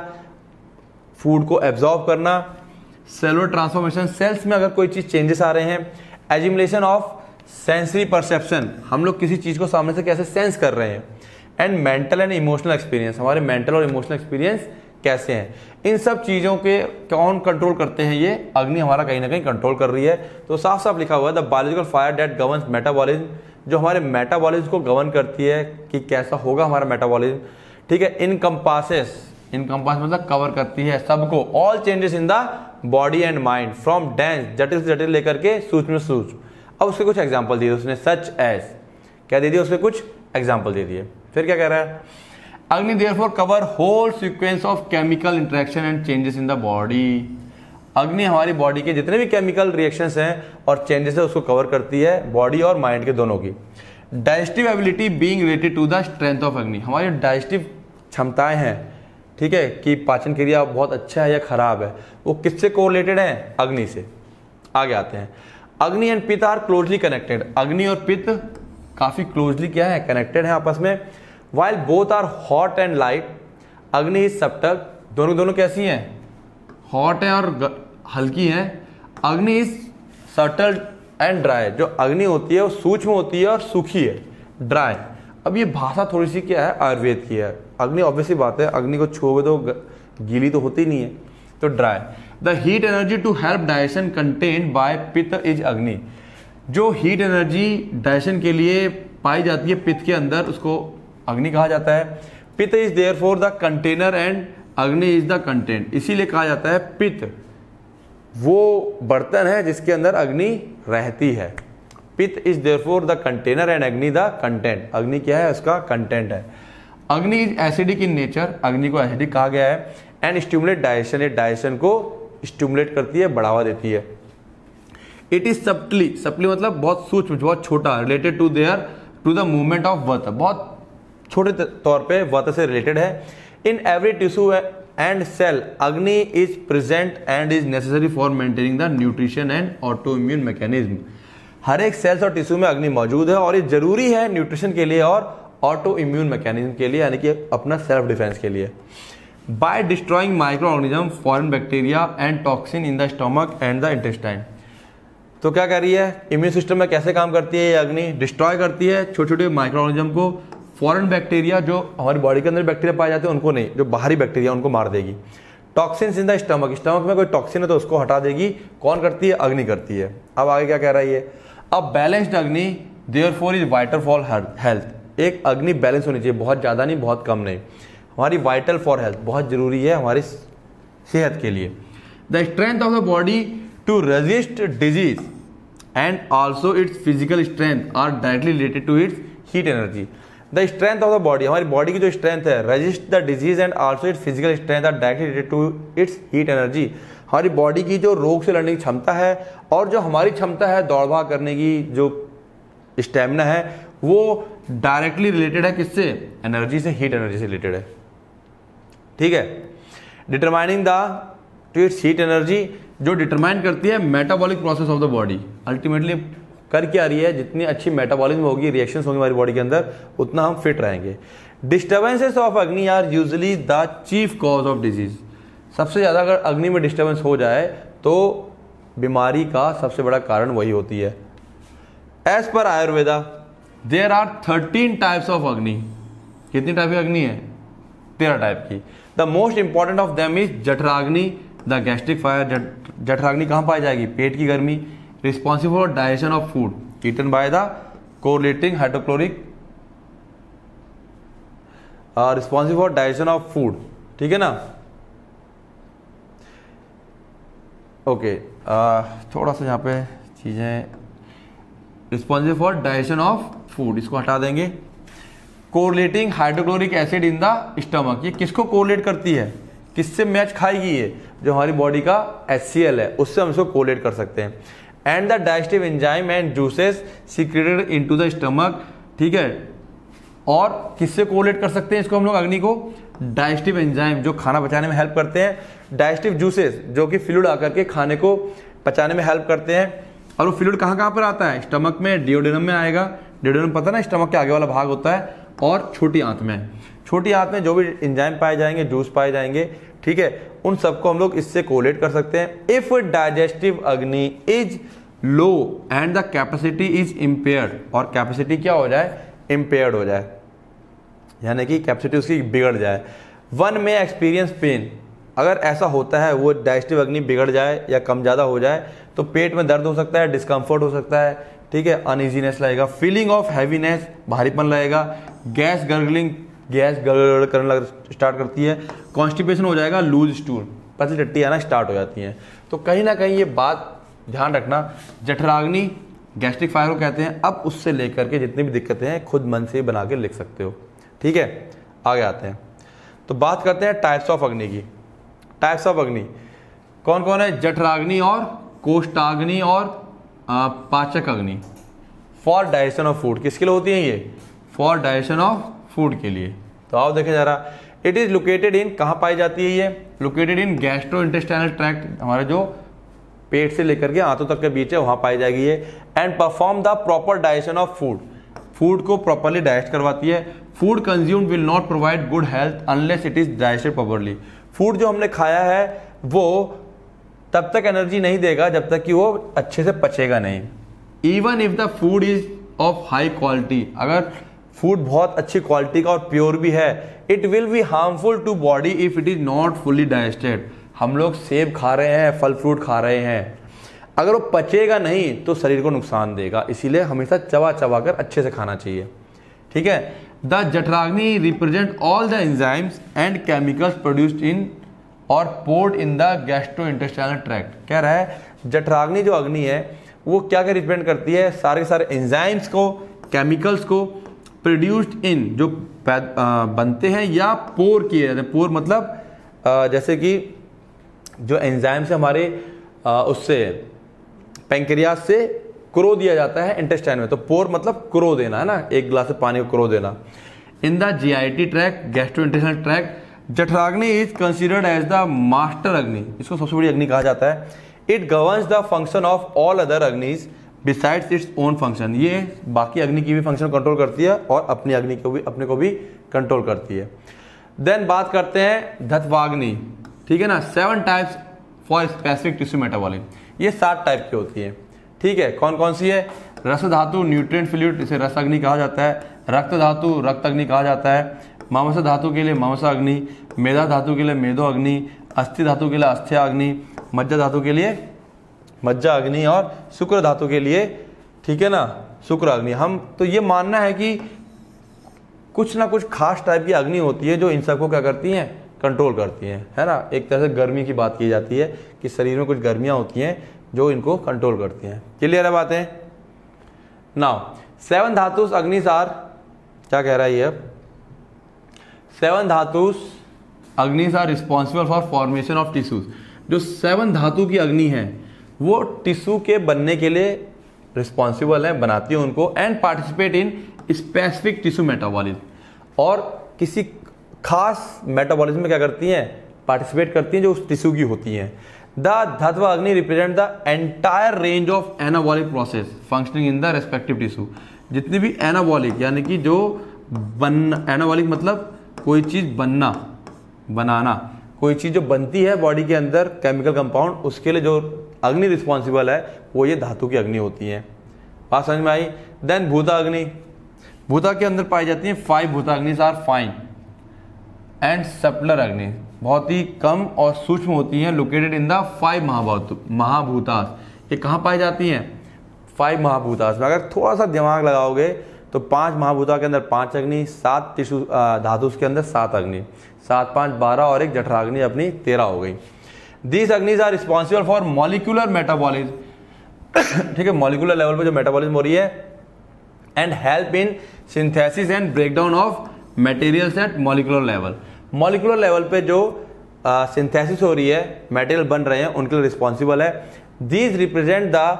फूड को एब्जॉर्ब करना, सेलुलर ट्रांसफॉर्मेशन, सेल्स में अगर कोई चीज चेंजेस आ रहे हैं, एजिमुलेशन ऑफ सेंसरी परसेप्शन, हम लोग किसी चीज को सामने से कैसे सेंस कर रहे हैं, and mental and emotional experience, हमारे मेंटल और इमोशनल एक्सपीरियंस कैसे हैं, इन सब चीजों के कौन कंट्रोल करते हैं? ये अग्नि हमारा कहीं ना कहीं कंट्रोल कर रही है। तो साफ साफ लिखा हुआ है the biological fire that governs metabolism, जो हमारे मेटाबॉलिज्म को गवर्न करती है कि कैसा होगा हमारा मेटाबॉलिज्म, ठीक है। इनकम्पासेस, इनकम्पास मतलब कवर करती है सबको, all changes in the body and mind from dense, जटिल से जटिल लेकर के सूक्ष्म से सूक्ष्म। अब उसके कुछ एग्जाम्पल दिए उसने, सच एज, क्या दे दिए उसके कुछ एग्जाम्पल दे दिए। फिर क्या कह रहा है? Agni therefore cover whole sequence of chemical interaction and changes in the body. अग्नि हमारी बॉडी के जितने भी केमिकल रिएक्शंस हैं और चेंजेस है उसको कवर करती है, बॉडी और माइंड के दोनों की। Digestive ability being related to the strength of agni, हमारी डाइजेस्टिव क्षमताएं हैं, ठीक है, कि पाचन क्रिया बहुत अच्छा है या खराब है, वो किससे कोरिलेटेड है? अग्नि से। आगे आते हैं, अग्नि एंड पित्त आर क्लोजली कनेक्टेड, अग्नि और पित्त काफी क्लोजली क्या है? कनेक्टेड है आपस में। While both are hot and light, agni is subtle, दोनों दोनों कैसी हैं? हॉट है और हल्की हैं। अग्नि इज सटल एंड ड्राई, जो अग्नि होती है वो सूक्ष्म होती है और सूखी है, ड्राई। अब ये भाषा थोड़ी सी क्या है? आयुर्वेद की है। अग्नि ऑब्वियसली बात है, अग्नि को छुओगे तो गीली तो होती नहीं है, तो dry. The heat energy to help digestion contained by pitta is agni, जो हीट एनर्जी डाइजेशन के लिए पाई जाती है पित्त के अंदर उसको अग्नि कहा जाता है। Pitta is therefore the container and agni is the content, इसीलिए कहा जाता है पित्त वो बर्तन है जिसके अंदर अग्नि रहती है। Pitta is therefore the container and agni the content, अग्नि क्या है? उसका कंटेंट है। अग्नि इज एसिडिक इन नेचर, अग्नि को एसिडिक कहा गया है। एंड स्टिमुलेट डाइजेशन, ये डाइजेशन को स्टिमुलेट करती है, बढ़ावा देती है। इट इज सप्टली, सप्टली मतलब बहुत सूक्ष्म, बहुत छोटा, related to there to the movement of vata, बहुत छोटे तौर पे वत से रिलेटेड है। In every tissue and cell agni is present and is necessary for maintaining the nutrition and auto immune mechanism, हर एक सेल्स और टिश्यू में अग्नि मौजूद है और ये जरूरी है न्यूट्रिशन के लिए और ऑटो इम्यून मैकेनिज्म के लिए, यानी कि अपना सेल्फ डिफेंस के लिए। By destroying microorganism, foreign bacteria and toxin in the stomach and the intestine, तो क्या कर रही है? इम्यून सिस्टम में कैसे काम करती है ये अग्नि? डिस्ट्रॉय करती है छोटे छोटे माइक्रो ऑर्गेनिज्म को, फॉरेन बैक्टीरिया जो हमारी बॉडी के अंदर बैक्टीरिया पाए जाते हैं उनको नहीं, जो बाहरी बैक्टीरिया उनको मार देगी। Toxins in the stomach, stomach में कोई टॉक्सिन है तो उसको हटा देगी, कौन करती है? अग्नि करती है। अब आगे क्या कह रहा है ये? अब balanced agni therefore is vital for health, एक अग्नि बैलेंस होनी चाहिए, बहुत ज्यादा नहीं बहुत कम नहीं, हमारी वाइटल फॉर हेल्थ, बहुत जरूरी है हमारी सेहत के लिए। The strength of the body to resist disease and also its physical strength are directly related to its heat energy. The strength of the body, हमारी बॉडी की जो स्ट्रेंथ है, resist the disease and also its physical strength are directly related to its heat energy. हमारी body की जो रोग से लड़ने की क्षमता है और जो हमारी क्षमता है दौड़ भाग करने की, जो स्टेमिना है, वो डायरेक्टली रिलेटेड है किससे? एनर्जी से, हीट एनर्जी से रिलेटेड है, ठीक है। Determining the to its heat energy, जो डिटरमाइन करती है metabolic process of the body, ultimately कर क्या रही है? जितनी अच्छी मेटाबॉलिज्म होगी, रिएक्शंस होंगी हमारी बॉडी के अंदर, उतना हम फिट रहेंगे। Disturbances of agni are usually the chief cause of disease, सबसे ज्यादा अगर अग्नि में डिस्टर्बेंस हो जाए तो बीमारी का सबसे बड़ा कारण वही होती है। As per Ayurveda there are thirteen types of agni, कितनी टाइप की अग्नि है? तेरह टाइप की। The most important of them is jatharagni, the gastric fire. जठराग्नि कहां पाई जाएगी? पेट की गर्मी। Responsible for digestion of food eaten by the correlating hydrochloric, responsible for digestion of food, ठीक है ना। ओके okay, uh, थोड़ा सा यहाँ पे चीजें, responsible for digestion of food, इसको हटा देंगे। Correlating hydrochloric acid in the stomach, ये किसको कोरिलेट करती है? किससे मैच खाएगी ये? जो हमारी बॉडी का एच सी एल है, उससे हम इसको कोरिलेट कर सकते हैं। And the digestive enzyme and juices secreted into the stomach, ठीक है। और किससे कोरिलेट कर सकते हैं इसको हम लोग, अग्नि को? डाइजेस्टिव एंजाइम जो खाना पचाने में हेल्प करते हैं, डाइजेस्टिव जूसेस जो कि फ्लूइड आकर के खाने को पचाने में हेल्प करते हैं। और वो फ्लूइड कहाँ कहाँ पर आता है? स्टमक में, डिओडेनम में आएगा। डिओडेनम पता ना स्टमक के आगे वाला भाग होता है, और छोटी आंत में। छोटी आंत में जो भी एंजाइम पाए जाएंगे, जूस पाए जाएंगे, ठीक है, उन सबको हम लोग इससे कोरिलेट कर सकते हैं। If digestive agni is low and the capacity is impaired, और कैपेसिटी क्या हो जाए? इम्पेयर्ड हो जाए, यानी कि कैपेसिटी उसकी बिगड़ जाए। वन में एक्सपीरियंस पेन, अगर ऐसा होता है, वो डाइजेस्टिव अग्नि बिगड़ जाए या कम ज़्यादा हो जाए, तो पेट में दर्द हो सकता है, डिस्कम्फर्ट हो सकता है, ठीक है, अनइजीनेस लगेगा, फीलिंग ऑफ हैवीनेस, भारीपन लगेगा, गैस गर्गलिंग, गैस गड़गड़ करने लग स्टार्ट करती है, कॉन्स्टिपेशन हो जाएगा, लूज स्टूल, पतली टट्टी आना स्टार्ट हो जाती हैं। तो कहीं ना कहीं ये बात ध्यान रखना, जठराग्नि गैस्ट्रिक फायर को कहते हैं। अब उससे लेकर के जितनी भी दिक्कतें हैं खुद मन से बना के लिख सकते हो, ठीक है। आगे आते हैं, तो बात करते हैं टाइप्स ऑफ अग्नि की। टाइप्स ऑफ अग्नि कौन कौन है? जठराग्नि और कोष्ठाग्नि और आ, पाचक अग्नि। फॉर डाइजेशन ऑफ फूड, किसके लिए होती है ये? फॉर डाइजेशन ऑफ फूड के लिए। तो आओ देखें जरा, इट इज लोकेटेड इन, कहाँ पाई जाती है ये? Located in gastrointestinal tract, हमारे जो पेट से लेकर के आंतों तक के बीच है, वहां पाई जाएगी ये। And perform the proper digestion of food, food को प्रॉपरली डाइजेस्ट करवाती है। Food consumed will not provide good health unless it is digested properly, food जो हमने खाया है वो तब तक एनर्जी नहीं देगा जब तक कि वो अच्छे से पचेगा नहीं। Even if the food is of high quality, अगर फूड बहुत अच्छी क्वालिटी का और प्योर भी है, it will be harmful to body if it is not fully digested. हम लोग सेब खा रहे हैं, फल फ्रूट खा रहे हैं, अगर वो पचेगा नहीं तो शरीर को नुकसान देगा, इसीलिए हमेशा चबा चबा कर अच्छे से खाना चाहिए, ठीक है। The jatharagni represent all the enzymes and chemicals produced in और poured in the gastrointestinal tract. कह रहा है जठराग्नि जो अग्नि है वो क्या क्या रिप्रेजेंट करती है? सारे सारे एंजाइम्स को, केमिकल्स को प्रोड्यूस्ड इन, जो बनते हैं या पोर किए जाते हैं। पोर मतलब आ, जैसे कि जो एंजाइम्स है हमारे आ, उससे पैंक्रियास से क्रो दिया जाता है इंटेस्टाइन में, तो पोर मतलब क्रो देना है ना, एक गिलास पानी को क्रो देना। In the GIT tract, gastrointestinal tract, jatharagni is considered as the master agni, इसको सबसे बड़ी अग्नि कहा जाता है। It governs the function of all other agnis besides its own function, ये बाकी अग्नि की भी फंक्शन कंट्रोल करती है और अपनी अग्नि को भी, अपने को भी कंट्रोल करती है। देन बात करते हैं धत्वाग्नि, ठीक है ना। Seven types for specific tissue metabolism, ये सात टाइप की होती है, ठीक है। कौन कौन सी है? रस धातु न्यूट्रिएंट फ्लूइड, इसे रस अग्नि कहा जाता है। रक्त धातु रक्त अग्नि कहा जाता है। मांस धातु के लिए मांसा अग्नि, मेधा धातु के लिए मेदो अग्नि, अस्थि धातु के लिए अस्थ्या अग्नि, मज्जा धातु के लिए मज्जा अग्नि, और शुक्र धातु के लिए, ठीक है ना, शुक्र अग्नि। हम तो ये मानना है कि कुछ ना कुछ खास टाइप की अग्नि होती है जो इन सबको क्या करती हैं? कंट्रोल करती हैं, है ना। एक तरह से गर्मी की बात की जाती है कि शरीर में कुछ गर्मियां होती हैं जो इनको कंट्रोल करती हैं। क्लियर है बातें? नाउ सेवन धातुस अग्निसार, क्या कह रहा है ये? Seven dhatus agnis are responsible for formation of tissues, जो सेवन धातु की अग्नि है वो टिश्यू के बनने के लिए रिस्पॉन्सिबल है, बनाती है उनको। And participate in specific tissue metabolism, और किसी खास मेटाबॉलिज्म में क्या करती हैं? पार्टिसिपेट करती हैं जो उस टिश्यू की होती हैं। The dhatva agni represent the entire range of anabolic process functioning in the respective tissue, जितनी भी एनाबॉलिक, यानी कि जो बन, एनाबॉलिक मतलब कोई चीज बनना, बनाना, कोई चीज जो बनती है बॉडी के अंदर, केमिकल कंपाउंड, उसके लिए जो अग्नि रिस्पॉन्सिबल है वो ये धातु की अग्नि होती है। बात समझ में आई? देन भूता अग्नि, भूता के अंदर पाई जाती है फाइव भूता अग्नि आर फाइन एंड सप्लर अग्नि, बहुत ही कम और सूक्ष्म होती हैं। लोकेटेड इन द फाइव महाभूत महाभूतास, ये कहाँ पाई जाती हैं? फाइव महाभूतास में। अगर थोड़ा सा दिमाग लगाओगे तो पांच महाभूता के अंदर पांच अग्नि, सात टिश्यू धातु के अंदर सात अग्नि, सात पांच बारह और एक जठराग्नि अपनी तेरह हो गई। These agnis are responsible for molecular metabolism, ठीक है, मॉलिक्यूलर लेवल पे जो मेटाबॉलिज्म हो रही है, and help in synthesis and breakdown of materials at molecular level. Molecular level पे जो सिंथेसिस हो रही है, मटेरियल बन रहे हैं, उनके लिए रिस्पॉन्सिबल है। These represent the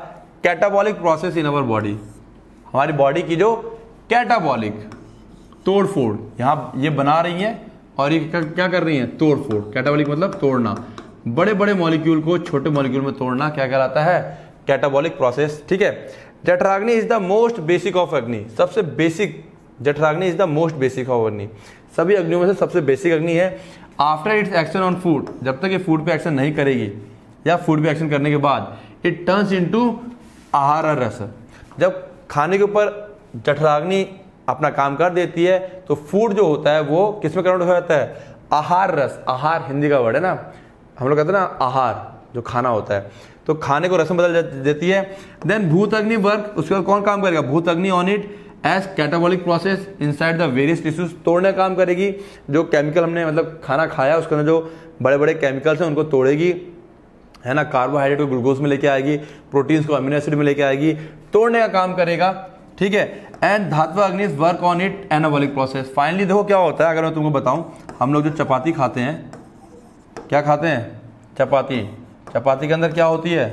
catabolic process in our body, हमारी बॉडी की जो कैटाबॉलिक तोड़ फोड़, यहाँ ये बना रही है और ये क्या कर रही है, तोड़ फोड़। कैटाबॉलिक मतलब तोड़ना, बड़े बड़े मॉलिक्यूल को छोटे मॉलिक्यूल में तोड़ना क्या कहलाता है, कैटाबॉलिक प्रोसेस। ठीक है। Jatharagni is the most basic of agni, सबसे basic, jatharagni is the most basic of agni, सभी अग्नियों में से सबसे बेसिक अग्नि है। After its action on food, जब तक ये फूड पे एक्शन नहीं करेगी या फूड पे एक्शन करने के बाद इट टर्न्स इनटू आहार रस, जब खाने के ऊपर जठराग्नि अपना काम कर देती है तो फूड जो होता है वो किस में कन्वर्ट हो जाता है, आहार रस। आहार हिंदी का वर्ड है ना, हम लोग कहते हैं ना आहार जो खाना होता है, तो खाने को रस में बदल देती है। देन भूत अग्नि वर्क, उसके बाद कौन काम करेगा, bhuta agni on it as catabolic process inside the various tissues, तोड़ने का काम करेगी। जो केमिकल हमने मतलब खाना खाया उसके अंदर जो बड़े बड़े केमिकल्स हैं उनको तोड़ेगी, है ना, कार्बोहाइड्रेट को ग्लूकोज में लेके आएगी, प्रोटीन्स को अमीनो एसिड में लेके आएगी, तोड़ने का काम करेगा। ठीक है। And dhatva agni work on it anabolic process. Finally देखो क्या होता है, अगर मैं तुमको बताऊं, हम लोग जो चपाती खाते हैं, क्या खाते हैं, चपाती, चपाती के अंदर क्या होती है,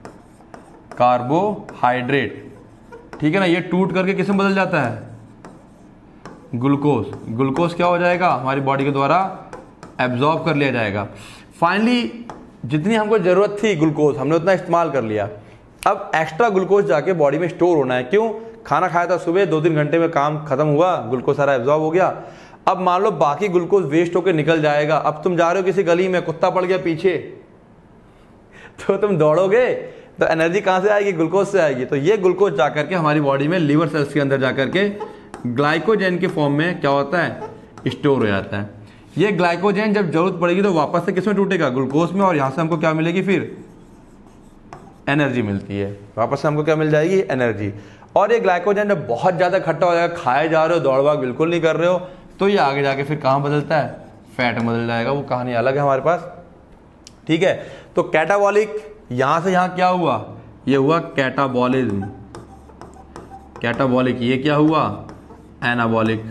कार्बोहाइड्रेट। ठीक है ना, ये टूट करके किस में बदल जाता है, ग्लूकोज। ग्लूकोज क्या हो जाएगा, हमारी बॉडी के द्वारा एब्जॉर्ब कर लिया जाएगा। फाइनली जितनी हमको जरूरत थी ग्लूकोज हमने उतना इस्तेमाल कर लिया, अब एक्स्ट्रा ग्लूकोज जाके बॉडी में स्टोर होना है। क्यों, खाना खाया था सुबह, दो तीन घंटे में काम खत्म हुआ, ग्लूकोज सारा एब्जॉर्ब हो गया। अब मान लो बाकी ग्लूकोज वेस्ट होकर निकल जाएगा, अब तुम जा रहे हो किसी गली में, कुत्ता पड़ गया पीछे, तो तुम दौड़ोगे तो एनर्जी कहां से आएगी, ग्लूकोज से आएगी। तो ये ग्लूकोज जाकर के हमारी बॉडी में लीवर सेल्स के अंदर जाकर के ग्लाइकोजन के फॉर्म में क्या होता है, स्टोर हो जाता है। ये ग्लाइकोजन जब जरूरत पड़ेगी तो वापस से किसमें टूटेगा, ग्लूकोज में, और यहां से हमको क्या मिलेगी, फिर एनर्जी मिलती है, वापस से हमको क्या मिल जाएगी, एनर्जी। और ये ग्लाइकोजन जब बहुत ज्यादा इकट्ठा हो जाएगा, खाए जा रहे हो, दौड़ भाग बिल्कुल नहीं कर रहे हो, तो ये आगे जाके फिर कहां बदलता है, फैट में बदल जाएगा। वो कहानी अलग है हमारे पास। ठीक है। तो कैटाबॉलिक, यहां से यहां क्या हुआ, ये हुआ कैटाबॉलिज्म, कैटाबॉलिक, ये क्या हुआ, एनाबॉलिक,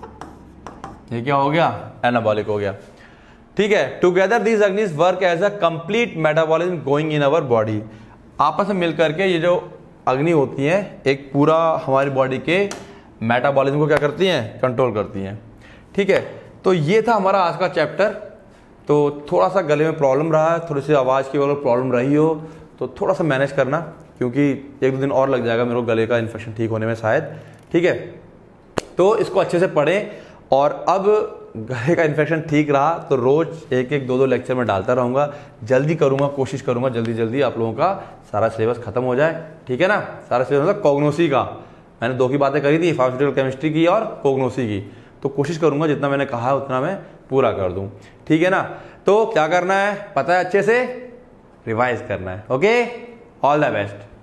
ये क्या हो गया, एनाबॉलिक हो गया। ठीक है। Together these agnis work as a complete metabolism going in our body, आपस में मिलकर के ये जो अग्नि होती है एक पूरा हमारी बॉडी के मेटाबॉलिज्म को क्या करती हैं, कंट्रोल करती हैं। ठीक है। तो ये था हमारा आज का चैप्टर। तो थोड़ा सा गले में प्रॉब्लम रहा है, थोड़ी सी आवाज़ की अगर प्रॉब्लम रही हो तो थोड़ा सा मैनेज करना, क्योंकि एक दो दिन और लग जाएगा मेरे को गले का इन्फेक्शन ठीक होने में शायद। ठीक है। तो इसको अच्छे से पढ़ें, और अब गले का इन्फेक्शन ठीक रहा तो रोज एक एक दो दो लेक्चर में डालता रहूँगा, जल्दी करूँगा, कोशिश करूँगा जल्दी जल्दी आप लोगों का सारा सिलेबस खत्म हो जाए। ठीक है ना, सारा सिलेबस मतलब कॉग्नोसी का, मैंने दो की बातें करी थी, फार्मास्यूटिकल केमिस्ट्री की और कॉग्नोसी की, तो कोशिश करूँगा जितना मैंने कहा है उतना मैं पूरा कर दूँ। ठीक है ना। तो क्या करना है पता है, अच्छे से रिवाइज करना है। Okay, all the best.